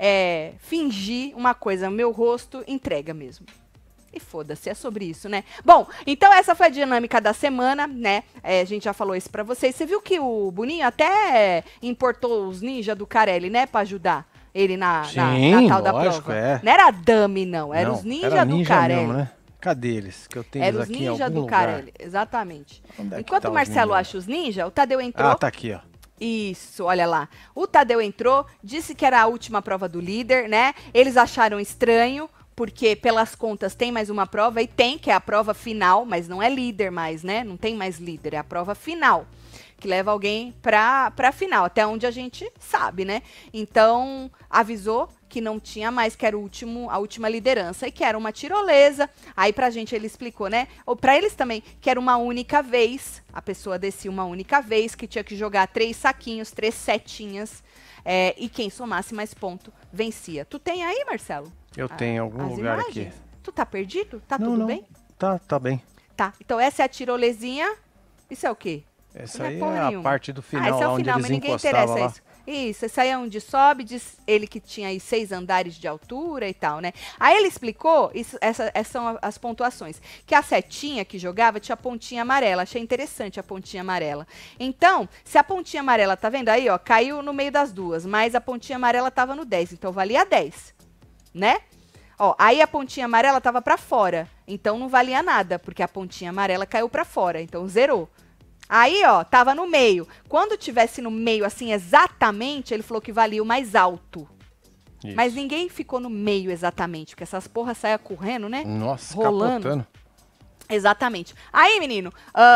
S2: fingir uma coisa, meu rosto entrega mesmo. E foda-se, é sobre isso, né? Bom, então essa foi a dinâmica da semana, né? A gente já falou isso pra vocês. Você viu que o Boninho até importou os ninjas do Carelli, né? Pra ajudar ele na tal da prova. Não era dummy, não. Era os ninjas do Carelli.
S1: Mesmo, né? Cadê eles? Que eu tenho
S2: era os
S1: aqui
S2: ninjas do
S1: lugar.
S2: Carelli, exatamente.
S1: Enquanto
S2: tá o Marcelo acha os ninjas, o Tadeu entrou.
S1: Ah, tá aqui, ó.
S2: Isso, olha lá. O Tadeu entrou, disse que era a última prova do líder, né? Eles acharam estranho, porque pelas contas tem mais uma prova, e tem, que é a prova final, mas não é líder mais, né? Não tem mais líder, é a prova final, que leva alguém pra final, até onde a gente sabe, né? Então, avisou que não tinha mais, que era a última liderança, e que era uma tirolesa. Aí pra gente ele explicou, né? Ou pra eles também, que era uma única vez, a pessoa descia uma única vez, que tinha que jogar 3 saquinhos, 3 setinhas, e quem somasse mais ponto vencia. Tu tem aí, Marcelo?
S1: Eu tenho em algum lugar imagens? Aqui.
S2: Tu tá perdido? Tá tudo bem?
S1: Tá bem.
S2: Tá, então essa é a tirolesinha. Isso é o quê?
S1: Essa aí é a parte do final,
S2: esse é o
S1: onde
S2: final,
S1: eles
S2: mas ninguém
S1: encostavam
S2: interessa
S1: lá.
S2: Isso, esse aí é onde sobe, diz ele que tinha aí 6 andares de altura e tal, né? Aí ele explicou, essas são as pontuações, que a setinha que jogava tinha a pontinha amarela, achei interessante a pontinha amarela. Então, se a pontinha amarela, tá vendo aí, ó, caiu no meio das duas, mas a pontinha amarela tava no 10, então valia 10, né? Ó, aí a pontinha amarela tava pra fora, então não valia nada, porque a pontinha amarela caiu pra fora, então zerou. Aí, ó, tava no meio. Quando tivesse no meio, assim, exatamente, ele falou que valia o mais alto. Isso. Mas ninguém ficou no meio exatamente, porque essas porras saíam correndo, né?
S1: Nossa,
S2: rolando.
S1: Capotando.
S2: Exatamente. Aí, menino,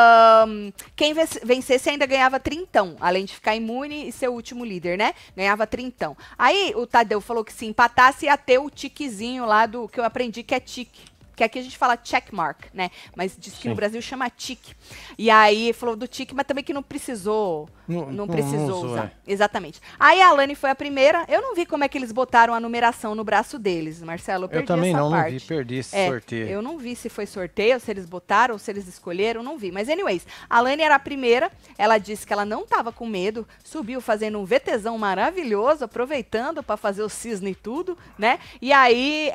S2: quem vencesse ainda ganhava 30, além de ficar imune e ser o último líder, né? Ganhava 30. Aí o Tadeu falou que se empatasse ia ter o tiquezinho lá do que eu aprendi, que é tique. Que aqui a gente fala checkmark, né? Mas diz que no Brasil chama tique. E aí falou do tique, mas também que não precisou. Não precisou usar. Exatamente. Aí a Alane foi a primeira. Eu não vi como é que eles botaram a numeração no braço deles, Marcelo. Eu perdi
S1: também
S2: essa
S1: não
S2: parte.
S1: vi, perdi esse sorteio.
S2: Eu não vi se foi sorteio, se eles botaram, ou se eles escolheram, não vi. Mas anyways, a Alane era a primeira. Ela disse que ela não tava com medo. Subiu fazendo um VTzão maravilhoso, aproveitando para fazer o cisne e tudo, né? E aí,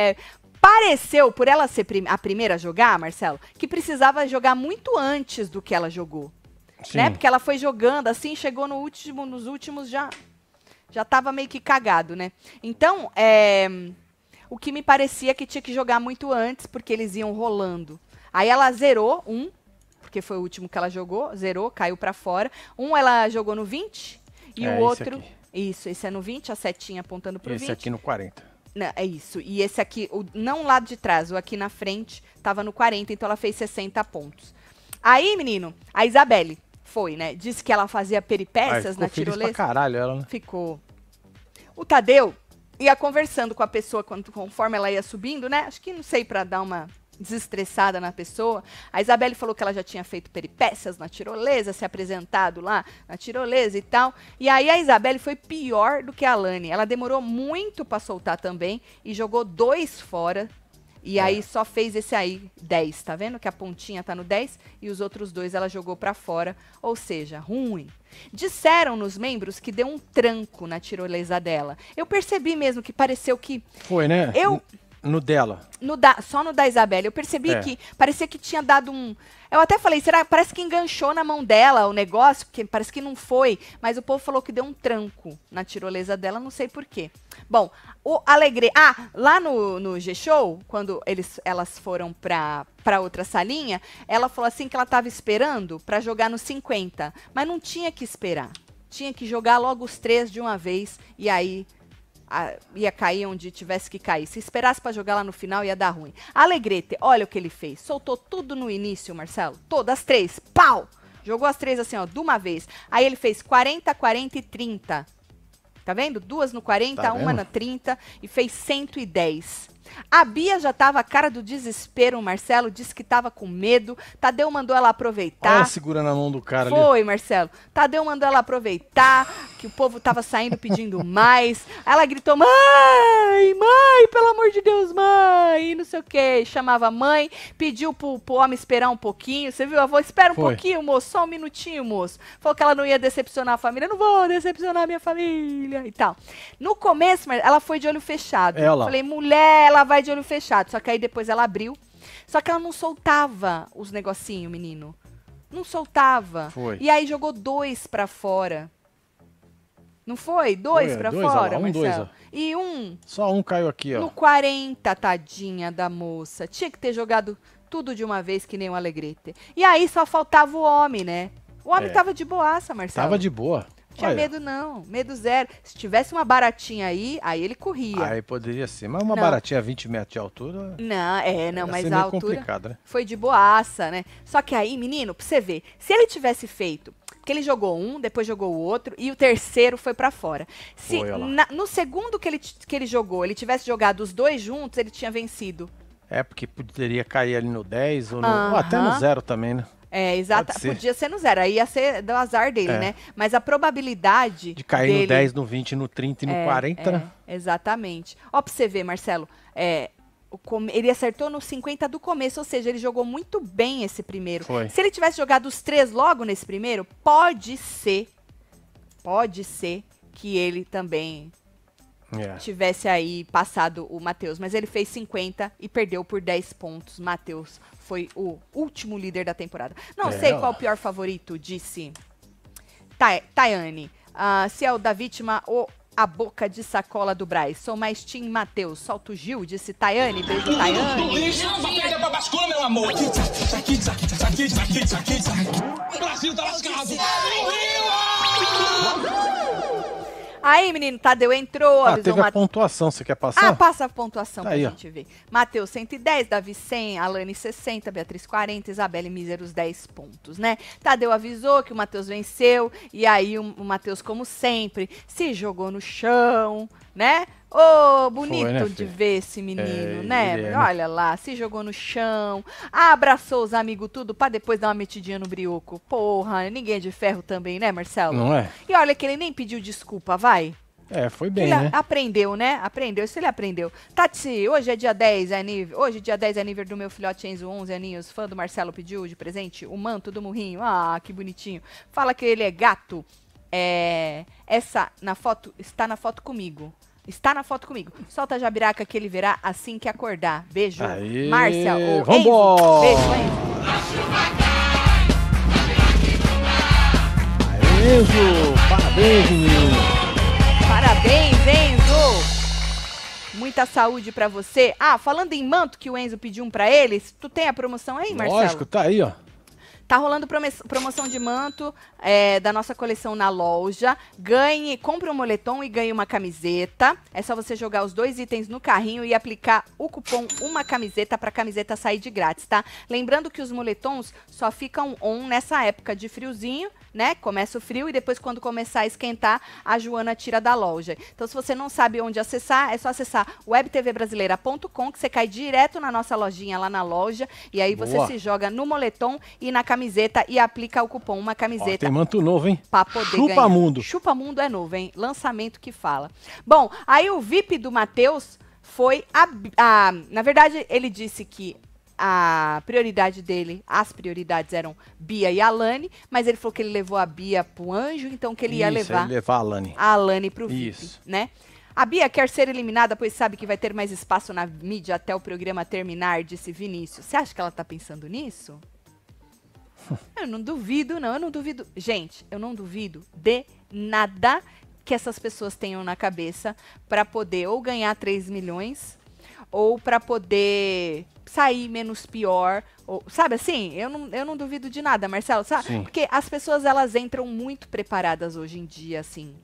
S2: pareceu, por ela ser a primeira a jogar, Marcelo, que precisava jogar muito antes do que ela jogou. Né? Porque ela foi jogando assim, chegou nos últimos já tava meio que cagado, né? Então, o que me parecia que tinha que jogar muito antes, porque eles iam rolando. Aí ela zerou porque foi o último que ela jogou, zerou, caiu pra fora. Ela jogou no 20 e o outro... Esse é no 20, a setinha apontando pro 20.
S1: Esse aqui no 40.
S2: Não, é isso. E esse aqui, não lá de trás, o aqui na frente, tava no 40, então ela fez 60 pontos. Aí, menino, a Isabelle foi, né? Disse que ela fazia peripécias na tirolesa.
S1: Pra caralho ela, né?
S2: Ficou. O Tadeu ia conversando com a pessoa conforme ela ia subindo, né? Acho que, não sei, pra dar uma desestressada na pessoa. A Isabelle falou que ela já tinha feito peripécias na tirolesa, se apresentado lá na tirolesa e tal. E aí a Isabelle foi pior do que a Alane. Ela demorou muito pra soltar também e jogou 2 fora. E aí só fez esse aí, 10. Tá vendo que a pontinha tá no 10 e os outros 2 ela jogou pra fora. Ou seja, ruim. Disseram nos membros que deu um tranco na tirolesa dela. Eu percebi mesmo que pareceu que...
S1: Foi, né? No dela.
S2: Só no da Isabelle. Eu percebi
S1: É.
S2: que parecia que tinha dado um... Eu até falei, parece que enganchou na mão dela o negócio, porque parece que não foi, mas o povo falou que deu um tranco na tirolesa dela, não sei por quê. Bom, o Alegrete... lá no G-Show, quando elas foram pra outra salinha, ela falou assim que ela tava esperando pra jogar no 50, mas não tinha que esperar. Tinha que jogar logo os 3 de uma vez, e aí... ia cair onde tivesse que cair. Se esperasse pra jogar lá no final, ia dar ruim. Alegrete, olha o que ele fez. Soltou tudo no início, Marcelo. Todas as 3. Pau! Jogou as 3 assim, ó, de uma vez. Aí ele fez 40, 40 e 30. Tá vendo? 2 no 40,
S1: Tá
S2: uma
S1: vendo?
S2: na 30 e fez 110. A Bia já tava a cara do desespero, o Marcelo disse que tava com medo. Tadeu mandou ela
S1: Olha
S2: aproveitar.
S1: ela segurando a mão do cara ali.
S2: Foi, Marcelo. Tadeu mandou ela aproveitar, que o povo tava saindo pedindo mais. Aí ela gritou, mãe, pelo amor de Deus, mãe, e não sei o que. Chamava a mãe, pediu pro homem esperar um pouquinho. Você viu? Avô, espera um
S1: Foi.
S2: pouquinho, moço, só um minutinho, moço. Falou que ela não ia decepcionar a família. Não vou decepcionar a minha família e tal. No começo, ela foi de olho fechado.
S1: Ela.
S2: Falei, mulher, ela vai de olho fechado. Só que aí depois ela abriu. Só que ela não soltava os negocinhos, menino. Não soltava.
S1: Foi.
S2: E aí jogou 2 pra fora. Não foi? 2
S1: Foi,
S2: pra
S1: 2, olha
S2: fora,
S1: lá, 2,
S2: Marcelo?
S1: ó.
S2: E um
S1: Só um caiu aqui, ó.
S2: no 40, tadinha da moça. Tinha que ter jogado tudo de uma vez, que nem o Alegrete. E aí só faltava o homem, né? O homem
S1: É.
S2: tava de boaça, Marcelo.
S1: Tava de boa.
S2: Não tinha
S1: Olha,
S2: medo não, medo zero. Se tivesse uma baratinha aí ele corria.
S1: aí poderia ser. Mas uma
S2: Não.
S1: baratinha 20 metros de altura.
S2: Não,
S1: ia
S2: mas
S1: ser
S2: a
S1: meio
S2: altura
S1: complicado, né?
S2: foi de boaça, né? Só que aí, menino, pra você ver, se ele tivesse feito, porque ele jogou um, depois jogou o outro, e o terceiro foi pra fora. Se
S1: Foi, olha lá.
S2: no segundo que ele jogou, ele tivesse jogado os 2 juntos, ele tinha vencido.
S1: É, porque poderia cair ali no 10 ou, ou até no
S2: Aham.
S1: 0 também, né?
S2: É, exato.
S1: Pode ser.
S2: Podia ser no 0, aí ia ser do azar dele,
S1: É.
S2: né? Mas a probabilidade
S1: De cair
S2: dele...
S1: no 10, no 20, no 30 e no 40, né?
S2: Exatamente. Ó, pra você ver, Marcelo, ele acertou no 50 do começo, ou seja, ele jogou muito bem esse primeiro.
S1: Foi.
S2: Se ele tivesse jogado os 3 logo nesse primeiro, pode ser que ele também
S1: É.
S2: tivesse aí passado o Matheus, mas ele fez 50 e perdeu por 10 pontos. Matheus foi o último líder da temporada. Não sei
S1: ó.
S2: qual o pior favorito, disse Tayane. Se é o da vítima ou a boca de sacola do Braz. Sou mais Tim Matheus. Solta o Gil, disse Tayane. Beijo, Tayane.
S7: Isso, papel pra bascula, meu amor. O Brasil tá lascado.
S2: Aí, menino, Tadeu entrou, avisou
S1: Teve
S2: o
S1: a
S2: Matheus.
S1: pontuação, você quer passar?
S2: Passa a pontuação
S1: Tá
S2: pra
S1: aí, ó.
S2: gente ver. Matheus 110, Davi 100, Alane 60, Beatriz 40, Isabelle míseros 10 pontos, né? Tadeu avisou que o Matheus venceu, e aí o Matheus, como sempre, se jogou no chão, né? Ô, bonito
S1: Foi, né,
S2: de
S1: filho?
S2: ver esse menino,
S1: É,
S2: né?
S1: ele é, né?
S2: Olha lá, se jogou no chão, abraçou os amigos tudo pra depois dar uma metidinha no brioco. Porra, ninguém é de ferro também, né, Marcelo?
S1: Não é?
S2: E olha que ele nem pediu desculpa, vai.
S1: É, foi bem,
S2: Ele
S1: né?
S2: aprendeu, né? Aprendeu, isso ele aprendeu. Tati, hoje é dia 10, hoje dia 10 é aniversário do meu filhote Enzo, 11 aninhos, fã do Marcelo, pediu de presente o manto do Murrinho. Ah, que bonitinho. Fala que ele é gato. Essa na foto, está na foto comigo. Está na foto comigo. Solta a jabiraca que ele verá assim que acordar. Beijo.
S1: Aê,
S2: Márcia, o
S1: vambora!
S2: Enzo. Beijo, Enzo.
S1: Enzo, parabéns, menino.
S2: Parabéns, Enzo! Muita saúde pra você. Falando em manto que o Enzo pediu um pra ele, tu tem a promoção aí, Marcelo?
S1: Lógico, tá aí, ó.
S2: Tá rolando promoção de manto da nossa coleção na loja. Compre um moletom e ganhe uma camiseta. É só você jogar os 2 itens no carrinho e aplicar o cupom uma camiseta para a camiseta sair de grátis, tá? Lembrando que os moletons só ficam on nessa época de friozinho, né? Começa o frio e depois quando começar a esquentar, a Joana tira da loja. Então se você não sabe onde acessar, é só acessar webtvbrasileira.com que você cai direto na nossa lojinha lá na loja e aí você
S1: Boa.
S2: se joga no moletom e na camiseta e aplica o cupom uma
S1: Ó,
S2: camiseta.
S1: tem manto novo, hein?
S2: Pra poder
S1: Chupa
S2: ganhar.
S1: mundo.
S2: Chupa Mundo é novo, hein? Lançamento que fala. Bom, aí o VIP do Matheus foi na verdade, ele disse que a prioridade dele, as prioridades eram Bia e Alane, mas ele falou que ele levou a Bia pro anjo, então que ele ia
S1: Isso,
S2: levar
S1: ele levar a Lani.
S2: a Alane pro VIP,
S1: Isso.
S2: né? A Bia quer ser eliminada, pois sabe que vai ter mais espaço na mídia até o programa terminar, disse Vinícius. Você acha que ela tá pensando nisso? Eu não duvido, não. Eu não duvido. Gente, eu não duvido de nada que essas pessoas tenham na cabeça para poder ou ganhar 3 milhões ou para poder sair menos pior. Ou, sabe assim? Eu não duvido de nada, Marcelo. Sabe?
S1: Sim.
S2: Porque as pessoas, elas entram muito preparadas hoje em dia, assim.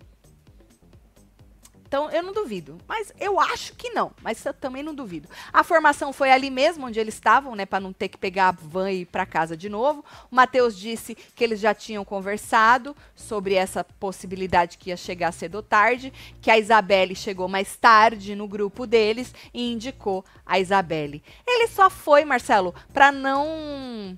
S2: Então, eu não duvido. Mas eu acho que não. Mas eu também não duvido. A formação foi ali mesmo, onde eles estavam, né? Para não ter que pegar a van e ir para casa de novo. O Matheus disse que eles já tinham conversado sobre essa possibilidade que ia chegar cedo ou tarde. Que a Isabelle chegou mais tarde no grupo deles e indicou a Isabelle. Ele só foi, Marcelo, para não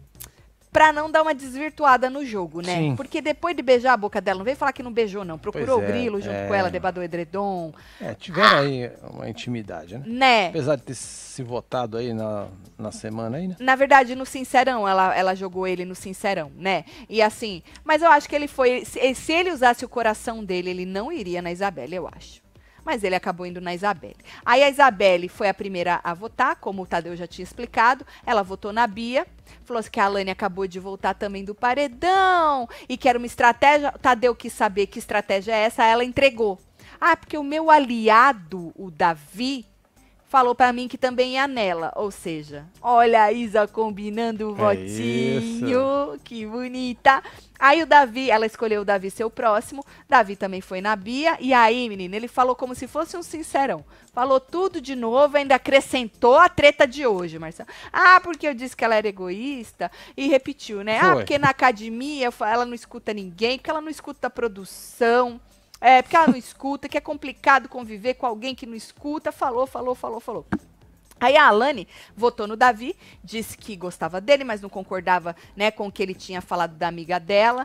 S2: dar uma desvirtuada no jogo, né?
S1: Sim.
S2: Porque depois de beijar a boca dela, não veio falar que não beijou, não. Procurou
S1: Pois
S2: o
S1: é,
S2: grilo junto com ela, debaixou o edredom.
S1: Tiveram aí uma intimidade, né?
S2: Né?
S1: Apesar de ter se votado aí na semana aí, né?
S2: Na verdade, no Sincerão, ela jogou ele no Sincerão, né? E assim, mas eu acho que ele foi... Se ele usasse o coração dele, ele não iria na Isabelle, eu acho. Mas ele acabou indo na Isabelle. Aí a Isabelle foi a primeira a votar, como o Tadeu já tinha explicado. Ela votou na Bia. Falou assim que a Alane acabou de voltar também do paredão. E que era uma estratégia. O Tadeu quis saber que estratégia é essa. Ela entregou. Ah, porque o meu aliado, o Davi, falou pra mim que também ia nela. Ou seja, olha a Isa combinando o votinho. Que bonita. Aí o Davi, ela escolheu o Davi ser o próximo. Davi também foi na Bia. E aí, menina, ele falou como se fosse um sincerão. Falou tudo de novo, ainda acrescentou a treta de hoje, Marcelo. Ah, porque eu disse que ela era egoísta. E repetiu, né?
S1: Foi.
S2: Ah, porque na academia ela não escuta ninguém, porque ela não escuta a produção. É, porque ela não escuta, que é complicado conviver com alguém que não escuta. Falou. Aí a Alane votou no Davi, disse que gostava dele, mas não concordava, né, com o que ele tinha falado da amiga dela,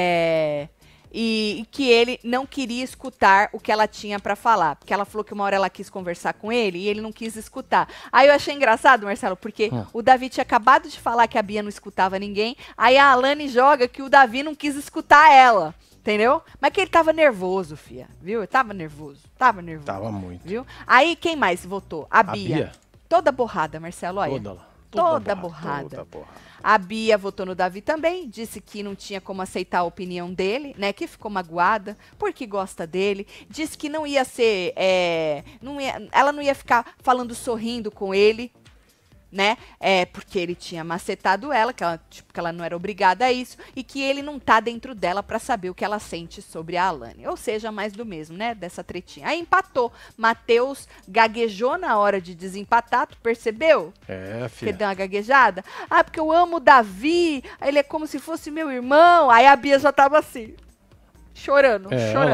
S2: e que ele não queria escutar o que ela tinha pra falar, porque ela falou que uma hora ela quis conversar com ele e ele não quis escutar. Aí eu achei engraçado, Marcelo, porque o Davi tinha acabado de falar que a Bia não escutava ninguém, aí a Alane joga que o Davi não quis escutar ela. Entendeu? Mas que ele tava nervoso, fia. Viu? Ele tava nervoso. Tava muito. Viu? Aí quem mais votou? A Bia. Toda borrada, Marcelo, olha. Toda borrada. A Bia votou no Davi também, disse que não tinha como aceitar a opinião dele, né? Que ficou magoada, porque gosta dele. Disse que não ia ser... ela não ia ficar falando, sorrindo com ele, né? Porque ele tinha macetado ela, que ela não era obrigada a isso, e que ele não tá dentro dela pra saber o que ela sente sobre a Alane. Ou seja, mais do mesmo, né? Dessa tretinha. Aí empatou. Matheus gaguejou na hora de desempatar, tu percebeu?
S1: Filha.
S2: Que deu uma gaguejada. Ah, porque eu amo o Davi, ele é como se fosse meu irmão. Aí a Bia já tava assim, chorando.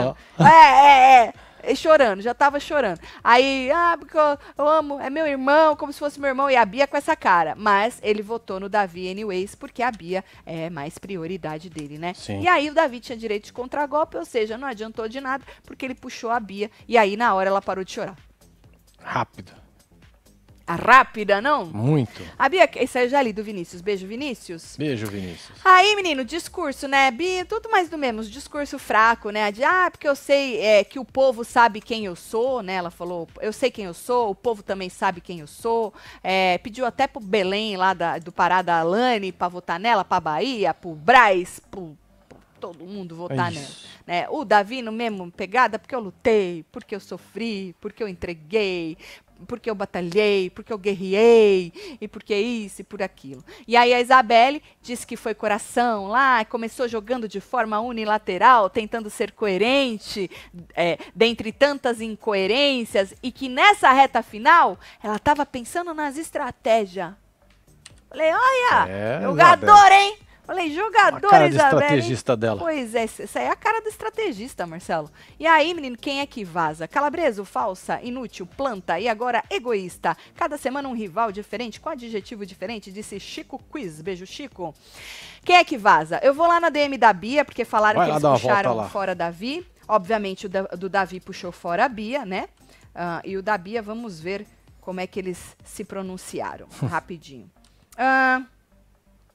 S2: Chorando, já tava chorando. Aí, porque eu amo, é meu irmão, como se fosse meu irmão, e a Bia com essa cara. Mas ele votou no Davi anyways, porque a Bia é mais prioridade dele, né?
S1: Sim.
S2: E aí o Davi tinha direito de contragolpe, ou seja, não adiantou de nada, porque ele puxou a Bia, e aí na hora ela parou de chorar.
S1: Rápido.
S2: A rápida, não?
S1: Muito.
S2: A Bia, isso aí eu já li do Vinícius. Beijo, Vinícius.
S1: Beijo, Vinícius.
S2: Aí, menino, discurso, né? Bia, tudo mais do mesmo. Discurso fraco, né? De, porque eu sei que o povo sabe quem eu sou, né? Ela falou, eu sei quem eu sou, o povo também sabe quem eu sou. Pediu até pro Belém, lá do Pará da Alane, pra votar nela, pra Bahia, pro Braz, pro todo mundo votar nela. Né? O Davi, no mesmo pegada, porque eu lutei, porque eu sofri, porque eu entreguei, porque eu batalhei, porque eu guerriei, e porque isso e por aquilo. E aí a Isabelle disse que foi coração lá, começou jogando de forma unilateral, tentando ser coerente, dentre tantas incoerências, e que nessa reta final, ela estava pensando nas estratégias. Falei, olha, jogador, hein? Falei, jogador,
S1: a cara de
S2: Isabelle.
S1: estrategista dela.
S2: Pois é, essa é a cara do estrategista, Marcelo. E aí, menino, quem é que vaza? Calabreso, falsa, inútil, planta e agora egoísta. Cada semana um rival diferente, com adjetivo diferente, disse Chico Quiz. Beijo, Chico. Quem é que vaza? Eu vou lá na DM da Bia, porque falaram que eles puxaram fora Davi. Obviamente, o do Davi puxou fora a Bia, né? E o da Bia, vamos ver como é que eles se pronunciaram. Rapidinho.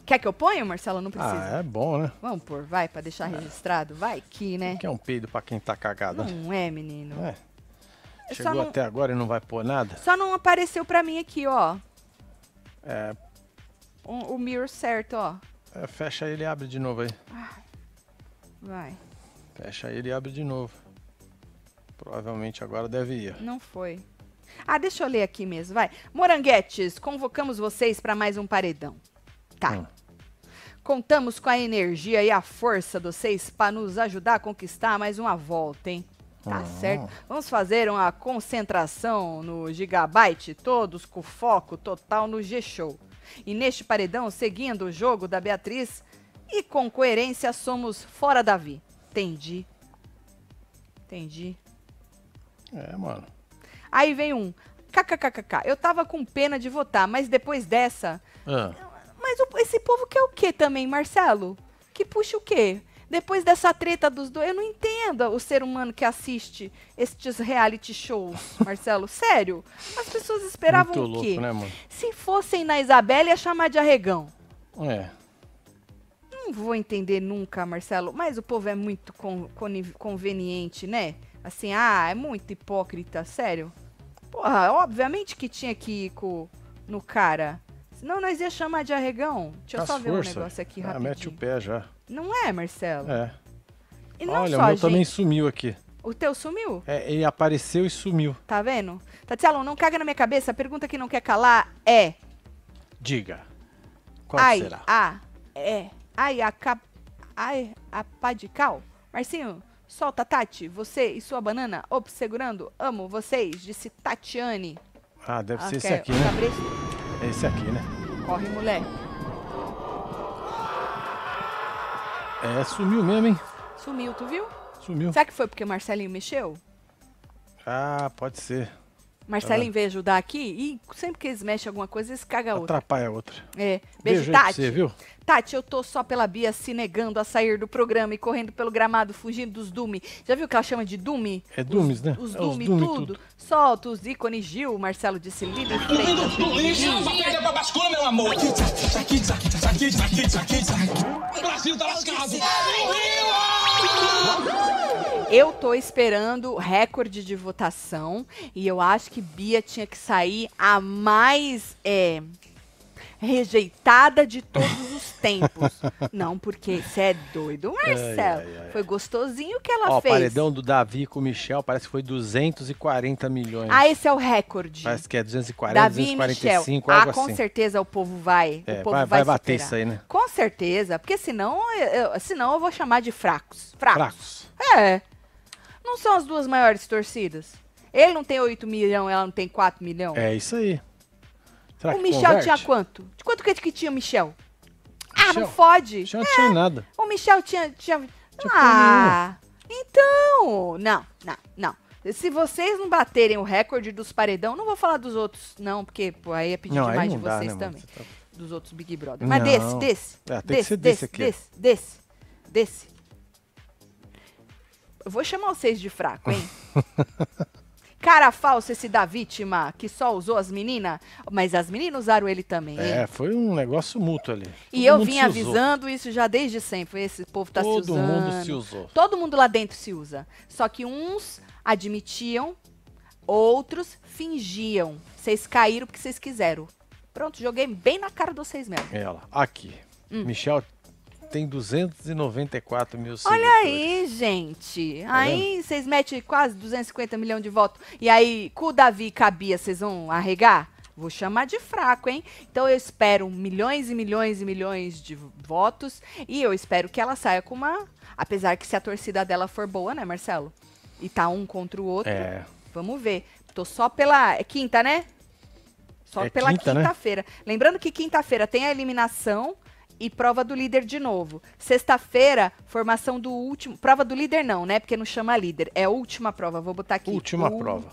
S2: Quer que eu ponha, Marcelo? Não precisa.
S1: Ah, é bom, né?
S2: Vamos pôr, vai, pra deixar registrado. Vai que, né?
S1: Que é um peido pra quem tá cagado.
S2: Não é, menino.
S1: É.
S2: Eu
S1: Chegou
S2: só não-
S1: até agora e não vai pôr nada?
S2: Só não apareceu pra mim aqui, ó.
S1: É,
S2: O mirror certo, ó.
S1: fecha ele e abre de novo aí.
S2: Vai.
S1: Fecha ele e abre de novo. Provavelmente agora deve ir.
S2: Não foi. Ah, deixa eu ler aqui mesmo, vai. Moranguetes, convocamos vocês para mais um paredão. Tá. Contamos com a energia e a força de vocês para nos ajudar a conquistar mais uma volta, hein? Tá certo. Vamos fazer uma concentração no Gigabyte, todos com foco total no G-Show. E neste paredão, seguindo o jogo da Beatriz e com coerência, somos fora Davi. Entendi. Entendi.
S1: É, mano.
S2: Aí vem um, kkkk, eu tava com pena de votar, mas depois dessa...
S1: Ah,
S2: Mas esse povo quer o quê também, Marcelo? Que puxa o quê? Depois dessa treta dos dois, eu não entendo o ser humano que assiste estes reality shows, Marcelo. Sério? As pessoas esperavam
S1: muito
S2: o quê?
S1: louco, né, mano?
S2: Se fossem na Isabela, ia chamar de arregão.
S1: É.
S2: Não vou entender nunca, Marcelo, mas o povo é muito conveniente, né? Assim, é muito hipócrita, sério. Porra, obviamente que tinha que ir no cara. Senão nós ia chamar de arregão. Deixa eu só ver um negócio aqui rapidinho.
S1: Mete o pé já.
S2: Não é, Marcelo?
S1: É.
S2: E não
S1: Olha,
S2: só,
S1: o meu
S2: gente.
S1: também sumiu aqui.
S2: O teu sumiu?
S1: É, ele apareceu e sumiu.
S2: Tá vendo? Tatiana, não caga na minha cabeça. A pergunta que não quer calar é...
S1: Diga. Qual será?
S2: A pá de cal? Marcinho, solta, Tati. Você e sua banana, segurando. Amo vocês, disse Tatiane.
S1: Ah, deve ser
S2: Ok,
S1: esse aqui,
S2: o
S1: né?
S2: cabresto.
S1: É esse aqui, né?
S2: Corre, mulher.
S1: É, sumiu mesmo, hein?
S2: Sumiu, tu viu?
S1: Sumiu.
S2: Será que foi porque o Marcelinho mexeu?
S1: Ah, pode ser.
S2: Marcelinho veio ajudar aqui e sempre que eles mexem alguma coisa, eles cagam a outra.
S1: Atrapalha a outra.
S2: É. Beijo,
S1: aí pra
S2: Tati.
S1: você, viu?
S2: Tati, eu tô só pela Bia se negando a sair do programa e correndo pelo gramado, fugindo dos Dume. Já viu o que ela chama de Dume?
S1: É Dumes, né?
S2: Os
S1: É
S2: Dume,
S1: Dume
S2: tudo. Solta os ícones Gil, Marcelo disse Lili Freitas.
S7: Do lixo pra perder pra bascula, meu amor. O Brasil tá lascado.
S2: Eu tô esperando recorde de votação e eu acho que Bia tinha que sair a mais rejeitada de todos os tempos. Não, porque você é doido, Marcelo. Foi gostosinho o que ela
S1: Ó, o
S2: fez.
S1: paredão do Davi com o Michel parece que foi 240 milhões.
S2: Ah, esse é o recorde.
S1: Parece que é 240,
S2: Davi e
S1: 245,
S2: Michel.
S1: algo
S2: Com
S1: assim.
S2: certeza o povo vai.
S1: É,
S2: o povo
S1: vai bater
S2: superar.
S1: isso aí, né?
S2: Com certeza, porque senão eu vou chamar de fracos.
S1: Fracos.
S2: É. Não são as duas maiores torcidas. Ele não tem 8 milhões, ela não tem 4 milhões.
S1: É isso aí. Será
S2: O
S1: que
S2: Michel
S1: converte?
S2: tinha quanto? De quanto que tinha o Michel? Ah,
S1: Michel?
S2: não fode.
S1: Michel não tinha nada.
S2: O Michel tinha... Então... Não. Se vocês não baterem o recorde dos paredão, não vou falar dos outros, não, porque pô, aí é pedir
S1: Não, aí
S2: demais
S1: não
S2: de
S1: dá,
S2: vocês
S1: né, mano?
S2: também.
S1: Você tá-
S2: Dos outros Big Brother. Mas
S1: Não.
S2: desse.
S1: É, tem que ser desse aqui.
S2: Desse. Eu vou chamar vocês de fraco, hein? Cara falsa esse da vítima, que só usou as meninas, mas as meninas usaram ele também, hein?
S1: É, foi um negócio mútuo ali.
S2: E
S1: Todo
S2: eu
S1: mundo
S2: vim
S1: se usou.
S2: avisando isso já desde sempre. Esse povo tá se usando.
S1: Todo mundo se usou.
S2: Todo mundo lá dentro se usa. Só que uns admitiam, outros fingiam. Vocês caíram porque vocês quiseram. Pronto, joguei bem na cara de vocês mesmo.
S1: Ela, aqui. Michel tem 294 mil
S2: Olha
S1: seguidores.
S2: aí, gente. Aí vocês metem quase 250 milhões de votos. E aí, com o Davi e com a Bia, vocês vão arregar? Vou chamar de fraco, hein? Então eu espero milhões e milhões e milhões de votos. E eu espero que ela saia com uma... Apesar que se a torcida dela for boa, né, Marcelo? E tá um contra o outro.
S1: É.
S2: Vamos ver. Tô só pela... É quinta, né? Só
S1: É
S2: pela
S1: quinta, né?
S2: quinta-feira. Lembrando que quinta-feira tem a eliminação e prova do líder de novo. Sexta-feira, formação do último... Prova do líder não, né? Porque não chama líder. É a última prova. Vou botar aqui.
S1: Última prova.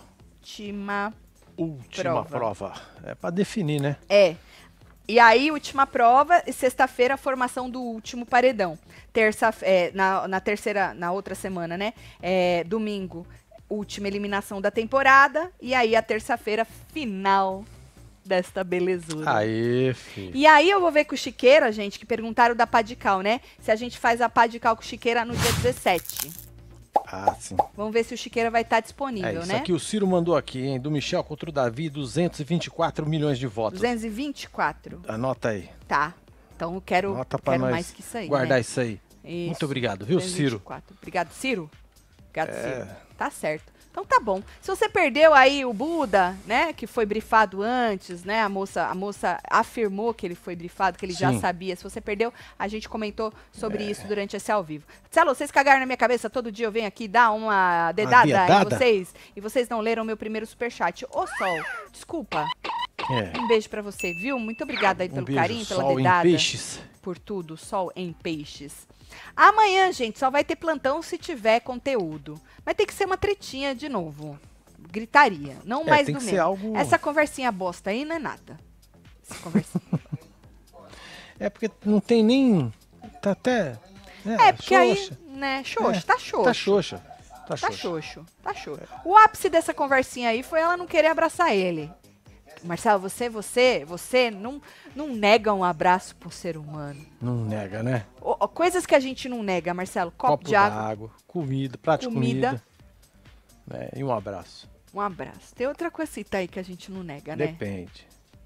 S2: Última
S1: prova. É pra definir, né?
S2: É. E aí, última prova. E sexta-feira, formação do último paredão. Na outra semana, né? Domingo, última eliminação da temporada. E aí, a terça-feira, final desta belezura.
S1: Aê, filho.
S2: E aí eu vou ver com o Chiqueira, gente, que perguntaram da pá de cal, né? Se a gente faz a pá de cal com o Chiqueira no dia 17.
S1: Ah, sim.
S2: Vamos ver se o Chiqueira vai estar disponível,
S1: Isso
S2: né?
S1: aqui o Ciro mandou aqui, hein? Do Michel contra o Davi, 224 milhões de votos.
S2: 224.
S1: Anota aí.
S2: Tá. Então eu quero,
S1: Anota pra
S2: quero
S1: nós
S2: mais que isso aí,
S1: guardar
S2: né?
S1: isso aí.
S2: Isso.
S1: Muito obrigado, viu, Ciro?
S2: 224. Obrigado, Ciro. Obrigado, Ciro. Tá certo. Então tá bom. Se você perdeu aí o Buda, né, que foi brifado antes, né, a moça afirmou que ele foi brifado, que ele já
S1: Sim.
S2: sabia. Se você perdeu, a gente comentou sobre isso durante esse ao vivo. Marcelo, vocês cagaram na minha cabeça, todo dia eu venho aqui dar uma dedada em vocês, e vocês não leram meu primeiro superchat. Ô, Sol, desculpa. Um beijo pra você, viu? Muito obrigada aí pelo
S1: beijo,
S2: carinho, pela
S1: Sol em
S2: dedada.
S1: Peixes.
S2: Por tudo, Sol em Peixes. Amanhã, gente, só vai ter plantão se tiver conteúdo. Vai ter que ser uma tretinha de novo. Gritaria. Não mais
S1: tem
S2: do
S1: que
S2: mesmo.
S1: ser algo...
S2: Essa conversinha bosta aí não é nada. Essa conversinha.
S1: É porque não tem nem... Tá até...
S2: Porque aí, né, xoxo, tá xoxo.
S1: Tá xoxa. Tá
S2: Tá
S1: xoxa.
S2: xoxo, tá xoxo. O ápice dessa conversinha aí foi ela não querer abraçar ele. Marcelo, você não nega um abraço pro ser humano.
S1: Não nega, né?
S2: Coisas que a gente não nega, Marcelo. Copo de água.
S1: d'água, comida, prato de comida. Né? E um abraço.
S2: Um abraço. Tem outra coisita aí que a gente não nega, né?
S1: Depende.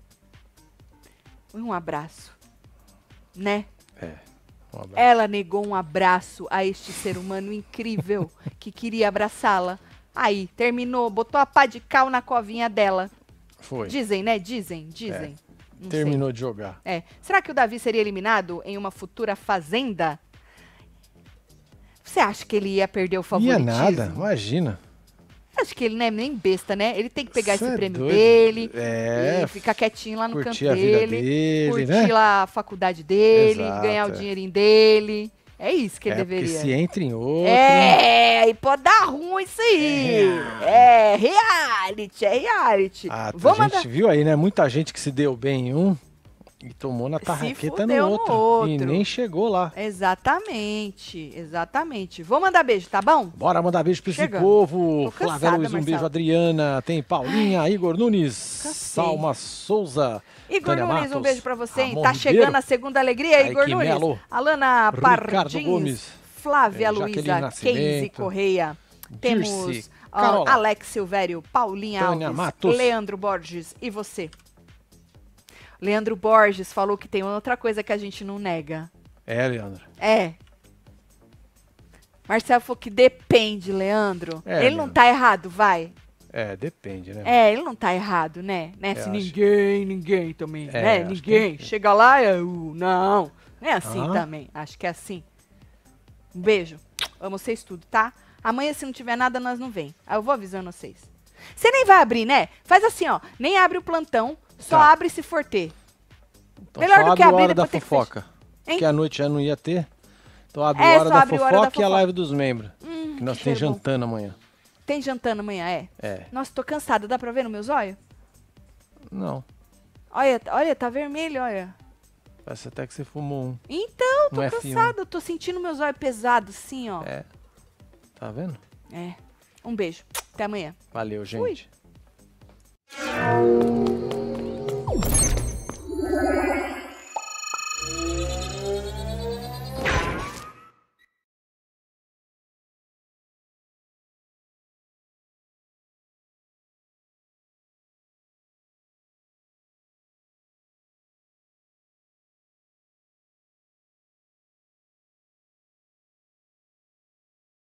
S2: Um abraço. Né?
S1: Um abraço.
S2: Ela negou um abraço a este ser humano incrível que queria abraçá-la. Aí, terminou, botou a pá de cal na covinha dela.
S1: Foi.
S2: Dizem, né? Dizem. Não
S1: Terminou de jogar.
S2: sei. Será que o Davi seria eliminado em uma futura fazenda? Você acha que ele ia perder o favoritismo?
S1: Ia nada, imagina.
S2: Acho que ele não é nem besta, né? Ele tem que pegar
S1: Cê
S2: esse
S1: é
S2: prêmio
S1: doido.
S2: dele
S1: É,
S2: e ficar quietinho lá no canto
S1: curtir a vida
S2: dele,
S1: dele,
S2: curtir
S1: né?
S2: lá a faculdade dele,
S1: Exato,
S2: ganhar o dinheirinho dele. É isso que ele
S1: Porque
S2: deveria.
S1: se entra em outro...
S2: Aí pode dar ruim isso aí. É reality.
S1: A
S2: Vamos
S1: gente
S2: mandar...
S1: viu aí, né? Muita gente que se deu bem em um e tomou na tarraqueta
S2: fudeu
S1: no
S2: no
S1: outro.
S2: outro.
S1: E nem chegou lá.
S2: Exatamente. Vou mandar beijo, tá bom?
S1: Bora mandar beijo pra esse
S2: Chegando.
S1: povo.
S2: Tô cansada,
S1: Flávia Luiz, um
S2: Marcelo.
S1: beijo. Adriana, tem Paulinha, Igor Nunes,
S2: cansei.
S1: Salma Souza.
S2: Igor
S1: Tânia
S2: Nunes,
S1: Matos,
S2: um beijo pra você, hein?
S1: Ramon
S2: Tá
S1: Ribeiro,
S2: chegando a segunda alegria, Igor
S1: Kaique
S2: Nunes.
S1: Melo,
S2: Alana
S1: Ricardo
S2: Pardins,
S1: Gomes,
S2: Flávia
S1: Jaqueline
S2: Luiza,
S1: Nascimento,
S2: Casey Correia. Temos
S1: Dirce, Carola,
S2: Alex Silvério, Paulinha
S1: Tânia
S2: Alves,
S1: Matos.
S2: Leandro Borges e você. Leandro Borges falou que tem outra coisa que a gente não nega.
S1: Leandro.
S2: Marcelo falou que depende, Leandro. Ele não
S1: Leandro.
S2: tá errado, vai.
S1: Depende, né?
S2: Ele não tá errado, né? Se
S1: acho.
S2: ninguém também, né?
S1: acho
S2: Ninguém.
S1: que-
S2: Chega lá, não. Não é assim
S1: Aham.
S2: também. Acho que é assim. Um beijo. Amo vocês tudo, tá? Amanhã, se não tiver nada, nós não vem. Aí eu vou avisando vocês. Você nem vai abrir, né? Faz assim, ó. Nem abre o plantão, só
S1: Tá.
S2: abre se for ter.
S1: Então
S2: Melhor
S1: só
S2: do que
S1: abre
S2: abrir,
S1: hora da
S2: depois tem que
S1: fofoca.
S2: Hein?
S1: Que a noite já não ia ter. Então abre
S2: É,
S1: hora
S2: só
S1: da
S2: abre hora da
S1: fofoca e a
S2: fofoca.
S1: live dos membros. Que nós
S2: que
S1: tem
S2: cheiro bom.
S1: jantando amanhã.
S2: Tem jantando amanhã, é?
S1: É.
S2: Nossa, tô cansada. Dá pra ver no meu zóio?
S1: Não.
S2: Olha, tá vermelho, olha.
S1: Parece até que você fumou um.
S2: Então, tô
S1: Não é
S2: cansada. Eu tô sentindo meu zóio pesado, assim, ó.
S1: Tá vendo?
S2: Um beijo. Até amanhã.
S1: Valeu, gente.
S2: Fui.